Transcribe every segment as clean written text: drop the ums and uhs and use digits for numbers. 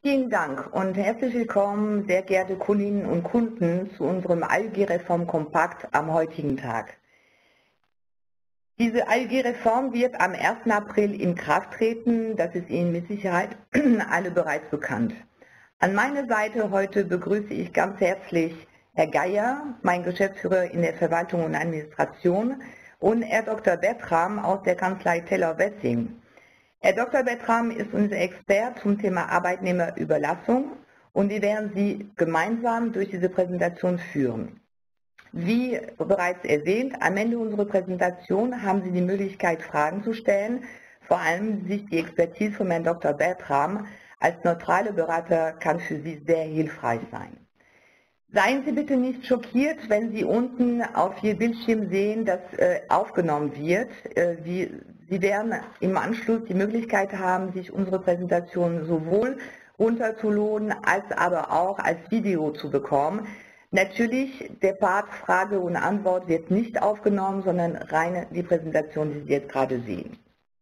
Vielen Dank und herzlich willkommen, sehr geehrte Kundinnen und Kunden, zu unserem ALG-Reform Kompakt am heutigen Tag. Diese ALG-Reform wird am 1. April in Kraft treten, das ist Ihnen mit Sicherheit alle bereits bekannt. An meiner Seite heute begrüße ich ganz herzlich Herr Geier, mein Geschäftsführer in der Verwaltung und Administration, und Herr Dr. Bertram aus der Kanzlei Teller-Wessing. Herr Dr. Bertram ist unser Experte zum Thema Arbeitnehmerüberlassung und wir werden Sie gemeinsam durch diese Präsentation führen. Wie bereits erwähnt, am Ende unserer Präsentation haben Sie die Möglichkeit, Fragen zu stellen, vor allem sich die Expertise von Herrn Dr. Bertram als neutraler Berater kann für Sie sehr hilfreich sein. Seien Sie bitte nicht schockiert, wenn Sie unten auf Ihr Bildschirm sehen, dass aufgenommen wird. Sie werden im Anschluss die Möglichkeit haben, sich unsere Präsentation sowohl runterzuladen als aber auch als Video zu bekommen. Natürlich, der Part Frage und Antwort wird nicht aufgenommen, sondern rein die Präsentation, die Sie jetzt gerade sehen.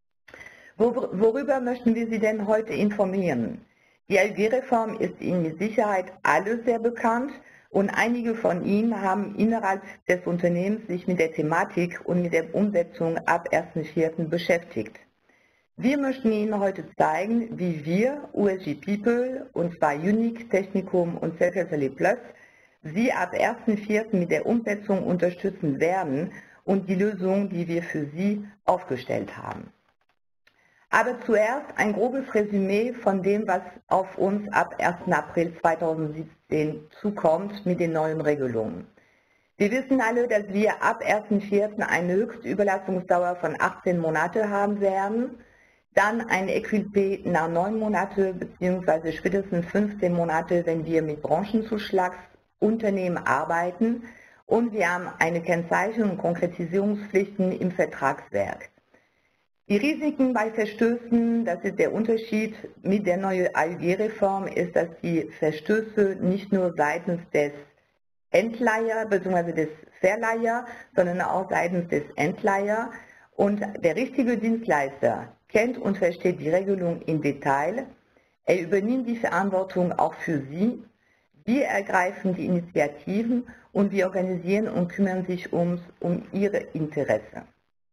Worüber möchten wir Sie denn heute informieren? Die ALG-Reform ist Ihnen mit Sicherheit alle sehr bekannt und einige von Ihnen haben innerhalb des Unternehmens sich mit der Thematik und mit der Umsetzung ab 1.4. beschäftigt. Wir möchten Ihnen heute zeigen, wie wir, USG People, und zwar Unique, Technikum und Self-Help Plus, Sie ab 1.4. mit der Umsetzung unterstützen werden und die Lösung, die wir für Sie aufgestellt haben. Aber zuerst ein grobes Resümee von dem, was auf uns ab 1. April 2017 zukommt mit den neuen Regelungen. Wir wissen alle, dass wir ab 1.4. eine Höchstüberlassungsdauer von 18 Monate haben werden, dann ein Equilp nach 9 Monate bzw. spätestens 15 Monate, wenn wir mit Branchenzuschlagsunternehmen arbeiten, und wir haben eine Kennzeichnung und Konkretisierungspflichten im Vertragswerk. Die Risiken bei Verstößen, das ist der Unterschied mit der neuen ALG-Reform, ist, dass die Verstöße nicht nur seitens des Endleiher bzw. des Verleiher, sondern auch seitens des Endleiher, und der richtige Dienstleister kennt und versteht die Regelung im Detail. Er übernimmt die Verantwortung auch für Sie. Wir ergreifen die Initiativen und wir organisieren und kümmern sich um Ihre Interessen.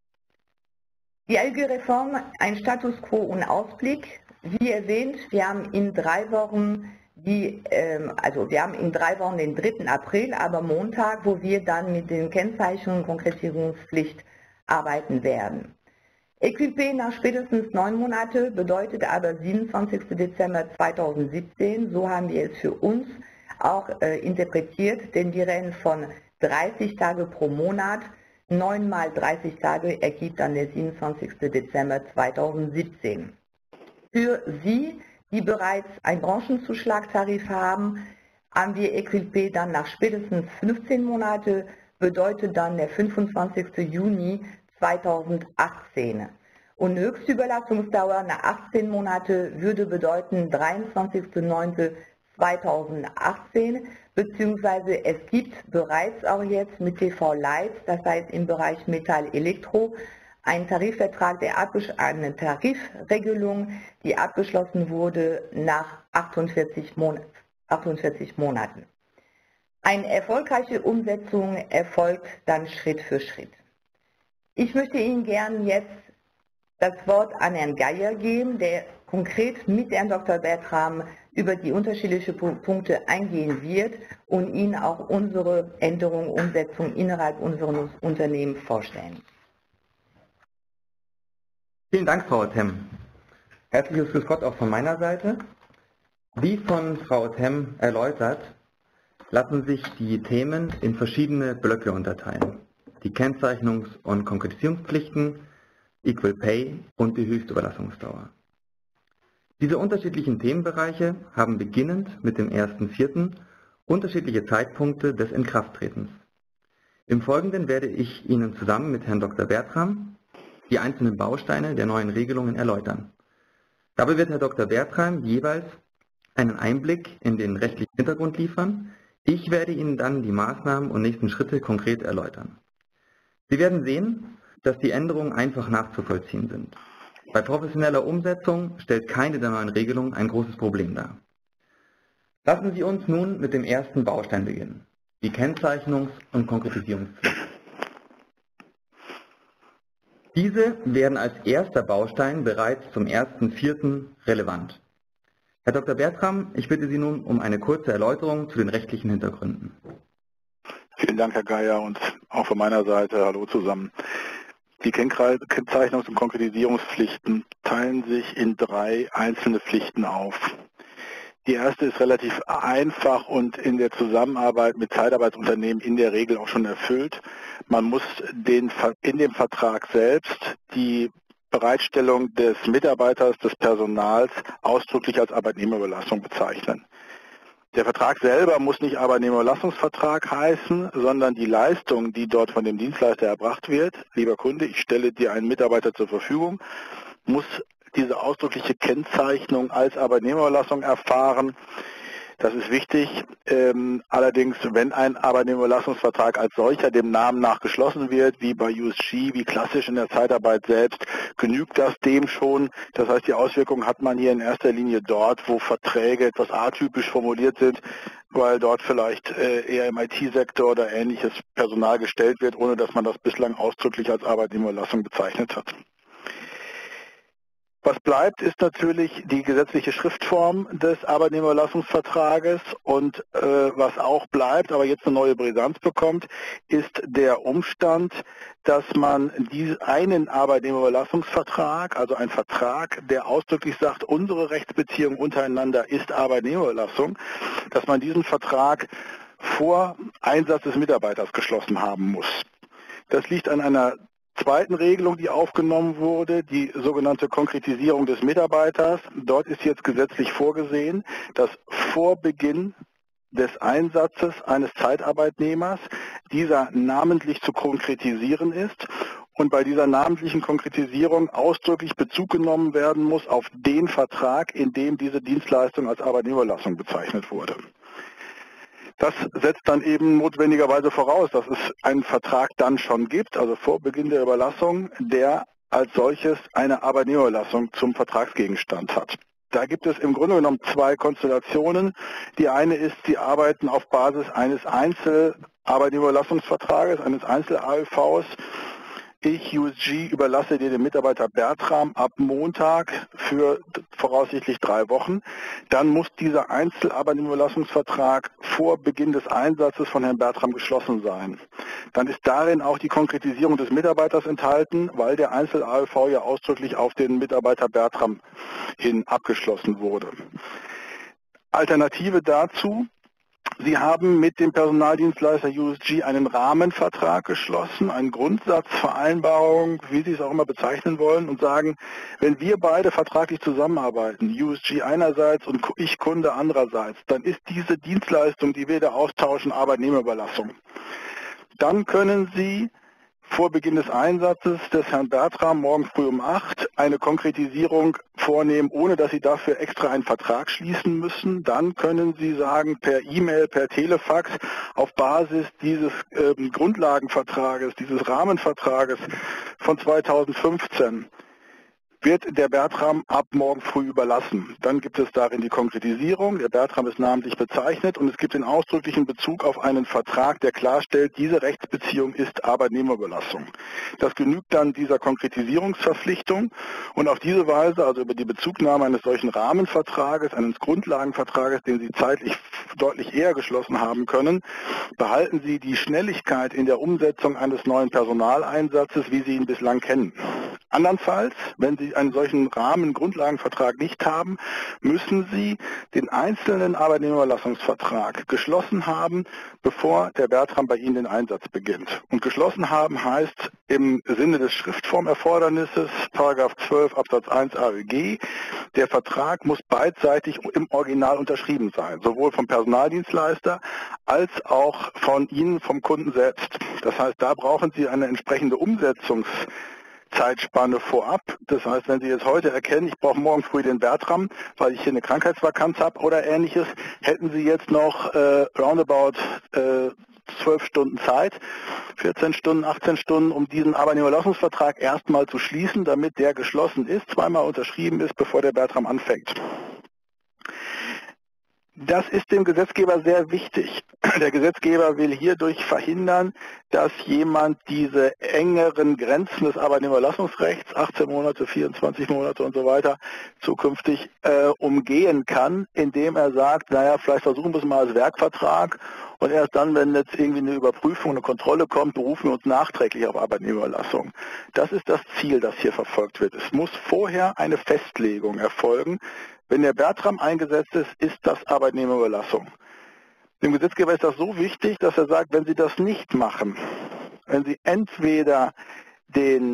Die ALG-Reform, ein Status quo und Ausblick. Wie erwähnt, wir haben in 3 Wochen den 3. April, aber Montag, wo wir dann mit den Kennzeichnungen und Konkretisierungspflicht arbeiten werden. Equilp nach spätestens 9 Monate bedeutet aber 27. Dezember 2017, so haben wir es für uns auch interpretiert, denn wir reden von 30 Tage pro Monat. 9 mal 30 Tage ergibt dann der 27. Dezember 2017. Für Sie, die bereits einen Branchenzuschlagtarif haben, haben wir Equilp dann nach spätestens 15 Monate, bedeutet dann der 25. Juni 2018. Und Höchstüberlassungsdauer nach 18 Monate würde bedeuten 23.09.2018, beziehungsweise es gibt bereits auch jetzt mit TV Light, das heißt im Bereich Metall Elektro, einen Tarifvertrag, eine Tarifregelung, die abgeschlossen wurde nach 48 Monaten. Eine erfolgreiche Umsetzung erfolgt dann Schritt für Schritt. Ich möchte Ihnen gern jetzt das Wort an Herrn Geier geben, der konkret mit Herrn Dr. Bertram über die unterschiedlichen Punkte eingehen wird und Ihnen auch unsere Änderung, Umsetzung innerhalb unseres Unternehmens vorstellen. Vielen Dank, Frau Otem. Herzliches Grüß Gott auch von meiner Seite. Wie von Frau Otem erläutert, lassen sich die Themen in verschiedene Blöcke unterteilen. Die Kennzeichnungs- und Konkretisierungspflichten, Equal Pay und die Höchstüberlassungsdauer. Diese unterschiedlichen Themenbereiche haben beginnend mit dem 1.4. unterschiedliche Zeitpunkte des Inkrafttretens. Im Folgenden werde ich Ihnen zusammen mit Herrn Dr. Bertram die einzelnen Bausteine der neuen Regelungen erläutern. Dabei wird Herr Dr. Bertram jeweils einen Einblick in den rechtlichen Hintergrund liefern. Ich werde Ihnen dann die Maßnahmen und nächsten Schritte konkret erläutern. Sie werden sehen, dass die Änderungen einfach nachzuvollziehen sind. Bei professioneller Umsetzung stellt keine der neuen Regelungen ein großes Problem dar. Lassen Sie uns nun mit dem ersten Baustein beginnen, die Kennzeichnungs- und Konkretisierungspflicht. Diese werden als erster Baustein bereits zum 1.4. relevant. Herr Dr. Bertram, ich bitte Sie nun um eine kurze Erläuterung zu den rechtlichen Hintergründen. Vielen Dank, Herr Geier, und auch von meiner Seite hallo zusammen. Die Kennzeichnungs- und Konkretisierungspflichten teilen sich in 3 einzelne Pflichten auf. Die erste ist relativ einfach und in der Zusammenarbeit mit Zeitarbeitsunternehmen in der Regel auch schon erfüllt. Man muss in dem Vertrag selbst die Bereitstellung des Mitarbeiters, des Personals ausdrücklich als Arbeitnehmerüberlassung bezeichnen. Der Vertrag selber muss nicht Arbeitnehmerüberlassungsvertrag heißen, sondern die Leistung, die dort von dem Dienstleister erbracht wird, lieber Kunde, ich stelle dir einen Mitarbeiter zur Verfügung, muss diese ausdrückliche Kennzeichnung als Arbeitnehmerüberlassung erfahren. Das ist wichtig. Allerdings, wenn ein Arbeitnehmerüberlassungsvertrag als solcher dem Namen nach geschlossen wird, wie bei USG, wie klassisch in der Zeitarbeit selbst, genügt das dem schon. Das heißt, die Auswirkungen hat man hier in erster Linie dort, wo Verträge etwas atypisch formuliert sind, weil dort vielleicht eher im IT-Sektor oder ähnliches Personal gestellt wird, ohne dass man das bislang ausdrücklich als Arbeitnehmerüberlassung bezeichnet hat. Was bleibt, ist natürlich die gesetzliche Schriftform des Arbeitnehmerüberlassungsvertrages und was auch bleibt, aber jetzt eine neue Brisanz bekommt, ist der Umstand, dass man einen Arbeitnehmerüberlassungsvertrag, also einen Vertrag, der ausdrücklich sagt, unsere Rechtsbeziehung untereinander ist Arbeitnehmerüberlassung, dass man diesen Vertrag vor Einsatz des Mitarbeiters geschlossen haben muss. Das liegt an einer zweiten Regelung, die aufgenommen wurde, die sogenannte Konkretisierung des Mitarbeiters. Dort ist jetzt gesetzlich vorgesehen, dass vor Beginn des Einsatzes eines Zeitarbeitnehmers dieser namentlich zu konkretisieren ist und bei dieser namentlichen Konkretisierung ausdrücklich Bezug genommen werden muss auf den Vertrag, in dem diese Dienstleistung als Arbeitnehmerüberlassung bezeichnet wurde. Das setzt dann eben notwendigerweise voraus, dass es einen Vertrag dann schon gibt, also vor Beginn der Überlassung, der als solches eine Arbeitnehmerüberlassung zum Vertragsgegenstand hat. Da gibt es im Grunde genommen 2 Konstellationen. Die eine ist, Sie arbeiten auf Basis eines Einzelarbeitnehmerüberlassungsvertrages, eines Einzel-AÜVs. Ich, USG, überlasse dir den Mitarbeiter Bertram ab Montag für voraussichtlich 3 Wochen. Dann muss dieser Einzelarbeitnehmerüberlassungsvertrag vor Beginn des Einsatzes von Herrn Bertram geschlossen sein. Dann ist darin auch die Konkretisierung des Mitarbeiters enthalten, weil der Einzel-AÜV ja ausdrücklich auf den Mitarbeiter Bertram hin abgeschlossen wurde. Alternative dazu: Sie haben mit dem Personaldienstleister USG einen Rahmenvertrag geschlossen, eine Grundsatzvereinbarung, wie Sie es auch immer bezeichnen wollen, und sagen, wenn wir beide vertraglich zusammenarbeiten, USG einerseits und ich Kunde andererseits, dann ist diese Dienstleistung, die wir da austauschen, Arbeitnehmerüberlassung. Dann können Sie vor Beginn des Einsatzes des Herrn Bertram morgen früh um 8 eine Konkretisierung vornehmen, ohne dass Sie dafür extra einen Vertrag schließen müssen. Dann können Sie sagen, per E-Mail, per Telefax, auf Basis dieses Grundlagenvertrages, dieses Rahmenvertrages von 2015, wird der Bertram ab morgen früh überlassen. Dann gibt es darin die Konkretisierung, der Bertram ist namentlich bezeichnet und es gibt den ausdrücklichen Bezug auf einen Vertrag, der klarstellt, diese Rechtsbeziehung ist Arbeitnehmerüberlassung. Das genügt dann dieser Konkretisierungsverpflichtung und auf diese Weise, also über die Bezugnahme eines solchen Rahmenvertrages, eines Grundlagenvertrages, den Sie zeitlich deutlich eher geschlossen haben können, behalten Sie die Schnelligkeit in der Umsetzung eines neuen Personaleinsatzes, wie Sie ihn bislang kennen. Andernfalls, wenn Sie einen solchen Rahmengrundlagenvertrag nicht haben, müssen Sie den einzelnen Arbeitnehmerüberlassungsvertrag geschlossen haben, bevor der Bertram bei Ihnen den Einsatz beginnt. Und geschlossen haben heißt im Sinne des Schriftformerfordernisses, § 12 Absatz 1 AÖG, der Vertrag muss beidseitig im Original unterschrieben sein, sowohl vom Personaldienstleister als auch von Ihnen, vom Kunden selbst. Das heißt, da brauchen Sie eine entsprechende Umsetzungszeitspanne vorab. Das heißt, wenn Sie jetzt heute erkennen, ich brauche morgen früh den Bertram, weil ich hier eine Krankheitsvakanz habe oder ähnliches, hätten Sie jetzt noch roundabout 12 Stunden Zeit, 14 Stunden, 18 Stunden, um diesen Arbeitnehmerüberlassungsvertrag erstmal zu schließen, damit der geschlossen ist, zweimal unterschrieben ist, bevor der Bertram anfängt. Das ist dem Gesetzgeber sehr wichtig. Der Gesetzgeber will hierdurch verhindern, dass jemand diese engeren Grenzen des Arbeitnehmerüberlassungsrechts, 18 Monate, 24 Monate und so weiter, zukünftig umgehen kann, indem er sagt, naja, vielleicht versuchen wir es mal als Werkvertrag und erst dann, wenn jetzt irgendwie eine Überprüfung, eine Kontrolle kommt, berufen wir uns nachträglich auf Arbeitnehmerüberlassung. Das ist das Ziel, das hier verfolgt wird. Es muss vorher eine Festlegung erfolgen. Wenn der Bertram eingesetzt ist, ist das Arbeitnehmerüberlassung. Dem Gesetzgeber ist das so wichtig, dass er sagt, wenn Sie das nicht machen, wenn Sie entweder den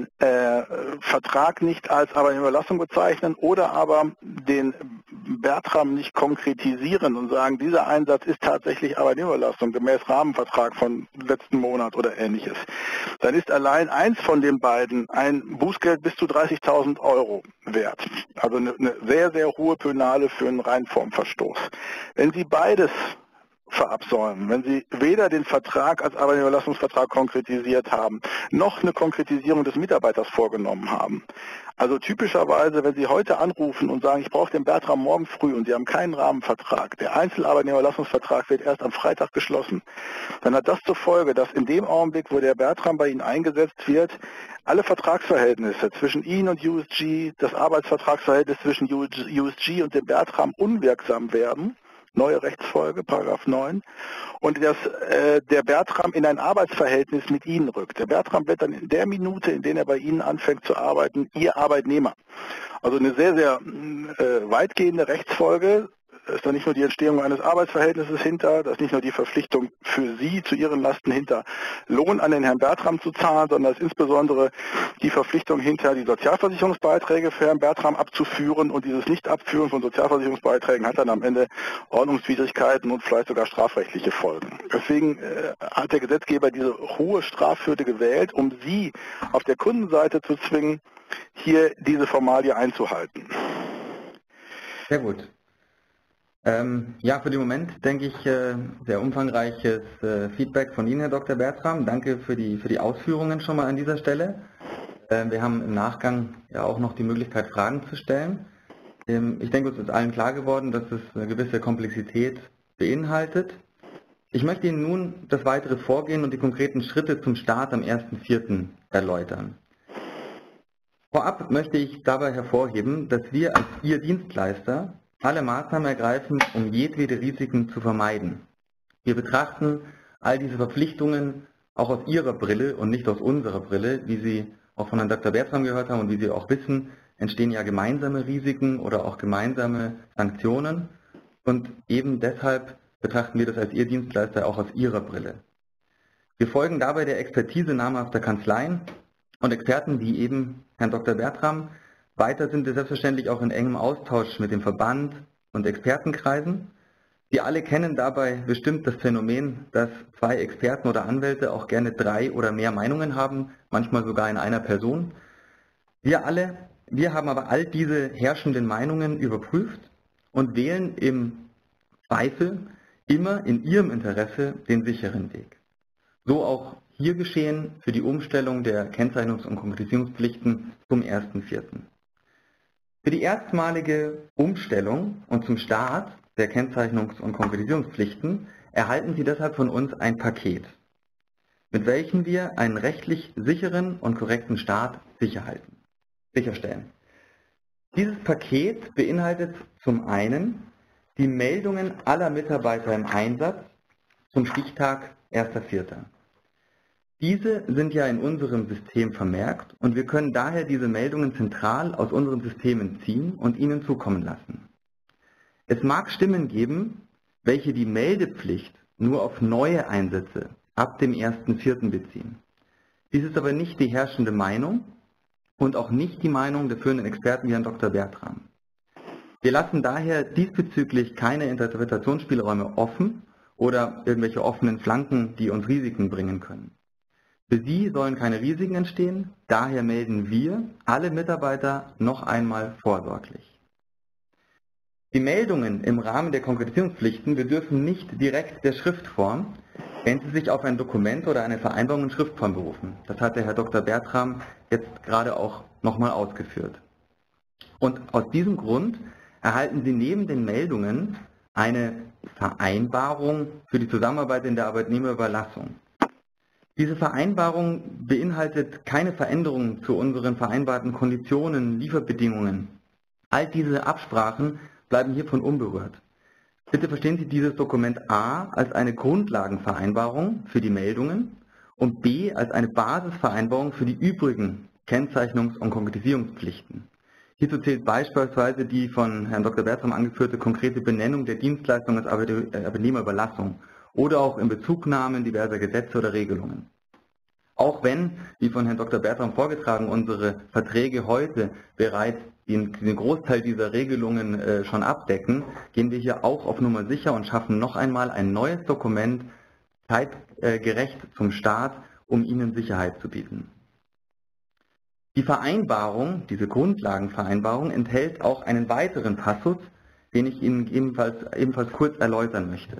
Vertrag nicht als Arbeitnehmerüberlassung bezeichnen oder aber den Bertram nicht konkretisieren und sagen, dieser Einsatz ist tatsächlich Arbeitnehmerüberlassung gemäß Rahmenvertrag von letzten Monat oder ähnliches, dann ist allein eins von den beiden ein Bußgeld bis zu 30.000 € wert. Also eine sehr, sehr hohe Penale für einen Reinformverstoß. Wenn Sie beides verabsäumen, wenn Sie weder den Vertrag als Arbeitnehmerüberlassungsvertrag konkretisiert haben, noch eine Konkretisierung des Mitarbeiters vorgenommen haben. Also typischerweise, wenn Sie heute anrufen und sagen, ich brauche den Bertram morgen früh und Sie haben keinen Rahmenvertrag, der Einzelarbeitnehmerüberlassungsvertrag wird erst am Freitag geschlossen, dann hat das zur Folge, dass in dem Augenblick, wo der Bertram bei Ihnen eingesetzt wird, alle Vertragsverhältnisse zwischen Ihnen und USG, das Arbeitsvertragsverhältnis zwischen USG und dem Bertram unwirksam werden. Neue Rechtsfolge, Paragraph 9, und dass der Bertram in ein Arbeitsverhältnis mit Ihnen rückt. Der Bertram wird dann in der Minute, in der er bei Ihnen anfängt zu arbeiten, Ihr Arbeitnehmer. Also eine sehr, sehr weitgehende Rechtsfolge. Da ist da nicht nur die Entstehung eines Arbeitsverhältnisses hinter, da ist nicht nur die Verpflichtung für Sie zu Ihren Lasten hinter, Lohn an den Herrn Bertram zu zahlen, sondern es ist insbesondere die Verpflichtung hinter, die Sozialversicherungsbeiträge für Herrn Bertram abzuführen, und dieses Nicht-Abführen von Sozialversicherungsbeiträgen hat dann am Ende Ordnungswidrigkeiten und vielleicht sogar strafrechtliche Folgen. Deswegen hat der Gesetzgeber diese hohe Strafhürde gewählt, um Sie auf der Kundenseite zu zwingen, hier diese Formalie einzuhalten. Sehr gut. Ja, für den Moment denke ich, sehr umfangreiches Feedback von Ihnen, Herr Dr. Bertram. Danke für die Ausführungen schon mal an dieser Stelle. Wir haben im Nachgang ja auch noch die Möglichkeit, Fragen zu stellen. Ich denke, uns ist allen klar geworden, dass es eine gewisse Komplexität beinhaltet. Ich möchte Ihnen nun das weitere Vorgehen und die konkreten Schritte zum Start am 1.4. erläutern. Vorab möchte ich dabei hervorheben, dass wir als Ihr Dienstleister alle Maßnahmen ergreifen, um jedwede Risiken zu vermeiden. Wir betrachten all diese Verpflichtungen auch aus Ihrer Brille und nicht aus unserer Brille. Wie Sie auch von Herrn Dr. Bertram gehört haben und wie Sie auch wissen, entstehen ja gemeinsame Risiken oder auch gemeinsame Sanktionen. Und eben deshalb betrachten wir das als Ihr Dienstleister auch aus Ihrer Brille. Wir folgen dabei der Expertise namhafter Kanzleien und Experten wie eben Herrn Dr. Bertram. Weiter sind wir selbstverständlich auch in engem Austausch mit dem Verband und Expertenkreisen. Wir alle kennen dabei bestimmt das Phänomen, dass zwei Experten oder Anwälte auch gerne 3 oder mehr Meinungen haben, manchmal sogar in einer Person. Wir haben aber all diese herrschenden Meinungen überprüft und wählen im Zweifel immer in Ihrem Interesse den sicheren Weg. So auch hier geschehen für die Umstellung der Kennzeichnungs- und Konkretisierungspflichten zum 1.4. Für die erstmalige Umstellung und zum Start der Kennzeichnungs- und Konkretisierungspflichten erhalten Sie deshalb von uns ein Paket, mit welchem wir einen rechtlich sicheren und korrekten Start sicherstellen. Dieses Paket beinhaltet zum einen die Meldungen aller Mitarbeiter im Einsatz zum Stichtag 1.4. Diese sind ja in unserem System vermerkt und wir können daher diese Meldungen zentral aus unseren Systemen ziehen und Ihnen zukommen lassen. Es mag Stimmen geben, welche die Meldepflicht nur auf neue Einsätze ab dem 1.4. beziehen. Dies ist aber nicht die herrschende Meinung und auch nicht die Meinung der führenden Experten wie Herrn Dr. Bertram. Wir lassen daher diesbezüglich keine Interpretationsspielräume offen oder irgendwelche offenen Flanken, die uns Risiken bringen können. Für Sie sollen keine Risiken entstehen, daher melden wir alle Mitarbeiter noch einmal vorsorglich. Die Meldungen im Rahmen der Konkretisierungspflichten bedürfen nicht direkt der Schriftform, wenn Sie sich auf ein Dokument oder eine Vereinbarung in Schriftform berufen. Das hat der Herr Dr. Bertram jetzt gerade auch nochmal ausgeführt. Und aus diesem Grund erhalten Sie neben den Meldungen eine Vereinbarung für die Zusammenarbeit in der Arbeitnehmerüberlassung. Diese Vereinbarung beinhaltet keine Veränderungen zu unseren vereinbarten Konditionen, Lieferbedingungen. All diese Absprachen bleiben hiervon unberührt. Bitte verstehen Sie dieses Dokument A als eine Grundlagenvereinbarung für die Meldungen und B als eine Basisvereinbarung für die übrigen Kennzeichnungs- und Konkretisierungspflichten. Hierzu zählt beispielsweise die von Herrn Dr. Bertram angeführte konkrete Benennung der Dienstleistung als Arbeitnehmerüberlassung oder auch in Bezugnahmen diverser Gesetze oder Regelungen. Auch wenn, wie von Herrn Dr. Bertram vorgetragen, unsere Verträge heute bereits den Großteil dieser Regelungen schon abdecken, gehen wir hier auch auf Nummer sicher und schaffen noch einmal ein neues Dokument zeitgerecht zum Start, um Ihnen Sicherheit zu bieten. Die Vereinbarung, diese Grundlagenvereinbarung, enthält auch einen weiteren Passus, den ich Ihnen ebenfalls kurz erläutern möchte.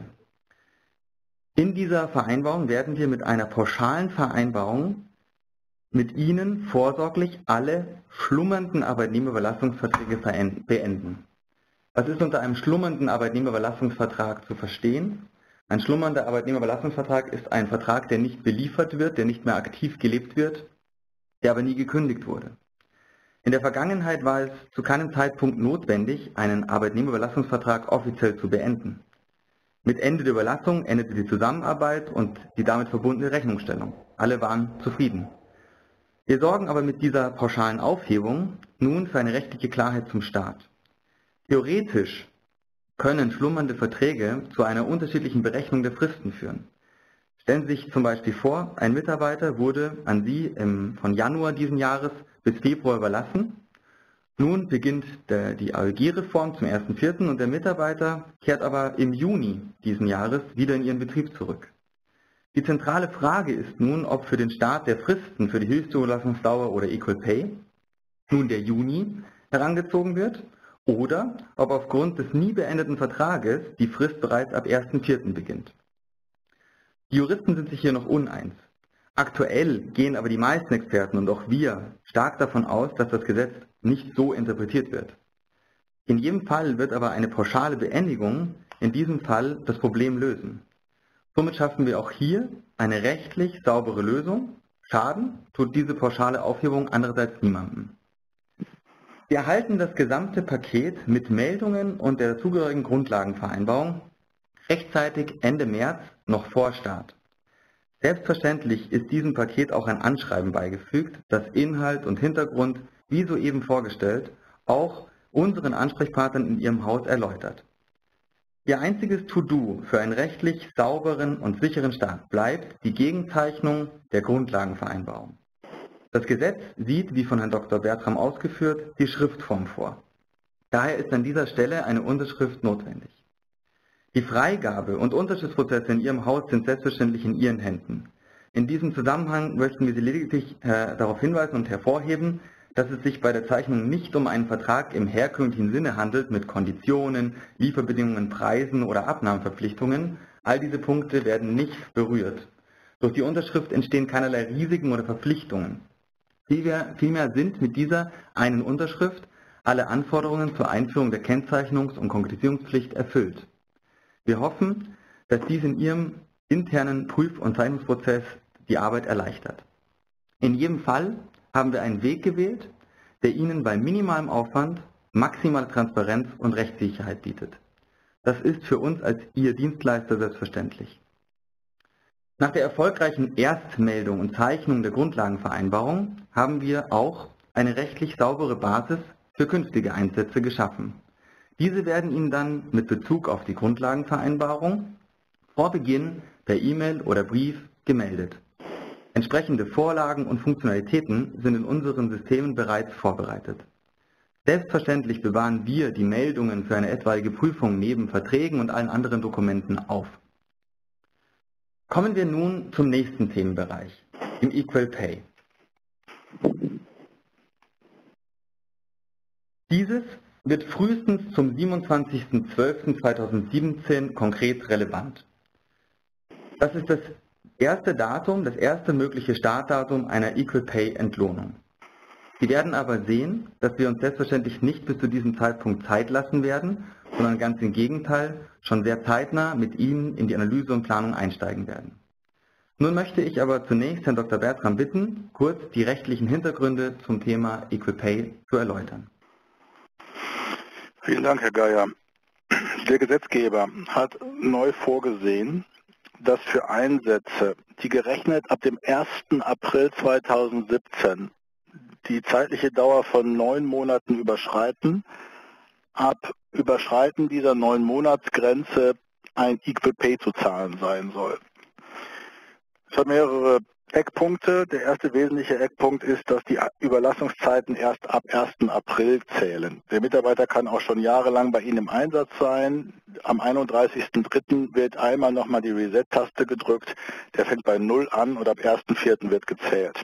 In dieser Vereinbarung werden wir mit einer pauschalen Vereinbarung mit Ihnen vorsorglich alle schlummernden Arbeitnehmerüberlassungsverträge beenden. Was ist unter einem schlummernden Arbeitnehmerüberlassungsvertrag zu verstehen? Ein schlummernder Arbeitnehmerüberlassungsvertrag ist ein Vertrag, der nicht beliefert wird, der nicht mehr aktiv gelebt wird, der aber nie gekündigt wurde. In der Vergangenheit war es zu keinem Zeitpunkt notwendig, einen Arbeitnehmerüberlassungsvertrag offiziell zu beenden. Mit Ende der Überlassung endete die Zusammenarbeit und die damit verbundene Rechnungsstellung. Alle waren zufrieden. Wir sorgen aber mit dieser pauschalen Aufhebung nun für eine rechtliche Klarheit zum Start. Theoretisch können schlummernde Verträge zu einer unterschiedlichen Berechnung der Fristen führen. Stellen Sie sich zum Beispiel vor, ein Mitarbeiter wurde an Sie von Januar diesen Jahres bis Februar überlassen. Nun beginnt die AEG-Reform zum 1.4. und der Mitarbeiter kehrt aber im Juni diesen Jahres wieder in Ihren Betrieb zurück. Die zentrale Frage ist nun, ob für den Start der Fristen für die Höchstüberlassungsdauer oder Equal Pay nun der Juni herangezogen wird oder ob aufgrund des nie beendeten Vertrages die Frist bereits ab 1.4. beginnt. Die Juristen sind sich hier noch uneins. Aktuell gehen aber die meisten Experten und auch wir stark davon aus, dass das Gesetz nicht so interpretiert wird. In jedem Fall wird aber eine pauschale Beendigung in diesem Fall das Problem lösen. Somit schaffen wir auch hier eine rechtlich saubere Lösung. Schaden tut diese pauschale Aufhebung andererseits niemandem. Wir erhalten das gesamte Paket mit Meldungen und der dazugehörigen Grundlagenvereinbarung rechtzeitig Ende März noch vor Start. Selbstverständlich ist diesem Paket auch ein Anschreiben beigefügt, das Inhalt und Hintergrund, wie soeben vorgestellt, auch unseren Ansprechpartnern in Ihrem Haus erläutert. Ihr einziges To-Do für einen rechtlich sauberen und sicheren Start bleibt die Gegenzeichnung der Grundlagenvereinbarung. Das Gesetz sieht, wie von Herrn Dr. Bertram ausgeführt, die Schriftform vor. Daher ist an dieser Stelle eine Unterschrift notwendig. Die Freigabe und Unterschriftsprozesse in Ihrem Haus sind selbstverständlich in Ihren Händen. In diesem Zusammenhang möchten wir Sie lediglich darauf hinweisen und hervorheben, dass es sich bei der Zeichnung nicht um einen Vertrag im herkömmlichen Sinne handelt mit Konditionen, Lieferbedingungen, Preisen oder Abnahmeverpflichtungen. All diese Punkte werden nicht berührt. Durch die Unterschrift entstehen keinerlei Risiken oder Verpflichtungen. Vielmehr sind mit dieser einen Unterschrift alle Anforderungen zur Einführung der Kennzeichnungs- und Konkretisierungspflicht erfüllt. Wir hoffen, dass dies in Ihrem internen Prüf- und Zeichnungsprozess die Arbeit erleichtert. In jedem Fall haben wir einen Weg gewählt, der Ihnen bei minimalem Aufwand maximale Transparenz und Rechtssicherheit bietet. Das ist für uns als Ihr Dienstleister selbstverständlich. Nach der erfolgreichen Erstmeldung und Zeichnung der Grundlagenvereinbarung haben wir auch eine rechtlich saubere Basis für künftige Einsätze geschaffen. Diese werden Ihnen dann mit Bezug auf die Grundlagenvereinbarung vor Beginn per E-Mail oder Brief gemeldet. Entsprechende Vorlagen und Funktionalitäten sind in unseren Systemen bereits vorbereitet. Selbstverständlich bewahren wir die Meldungen für eine etwaige Prüfung neben Verträgen und allen anderen Dokumenten auf. Kommen wir nun zum nächsten Themenbereich, dem Equal Pay. Dieses wird frühestens zum 27.12.2017 konkret relevant. Das ist das erste Datum, das erste mögliche Startdatum einer Equal Pay Entlohnung. Sie werden aber sehen, dass wir uns selbstverständlich nicht bis zu diesem Zeitpunkt Zeit lassen werden, sondern ganz im Gegenteil schon sehr zeitnah mit Ihnen in die Analyse und Planung einsteigen werden. Nun möchte ich aber zunächst Herrn Dr. Bertram bitten, kurz die rechtlichen Hintergründe zum Thema EqualPay zu erläutern. Vielen Dank, Herr Geier. Der Gesetzgeber hat neu vorgesehen, dass für Einsätze, die gerechnet ab dem 1. April 2017 die zeitliche Dauer von 9 Monaten überschreiten, ab Überschreiten dieser 9-Monats-Grenze ein Equal Pay zu zahlen sein soll. Es hat mehrere Eckpunkte. Der erste wesentliche Eckpunkt ist, dass die Überlassungszeiten erst ab 1. April zählen. Der Mitarbeiter kann auch schon jahrelang bei Ihnen im Einsatz sein. Am 31.03. wird einmal nochmal die Reset-Taste gedrückt. Der fängt bei 0 an und ab 1.04. wird gezählt.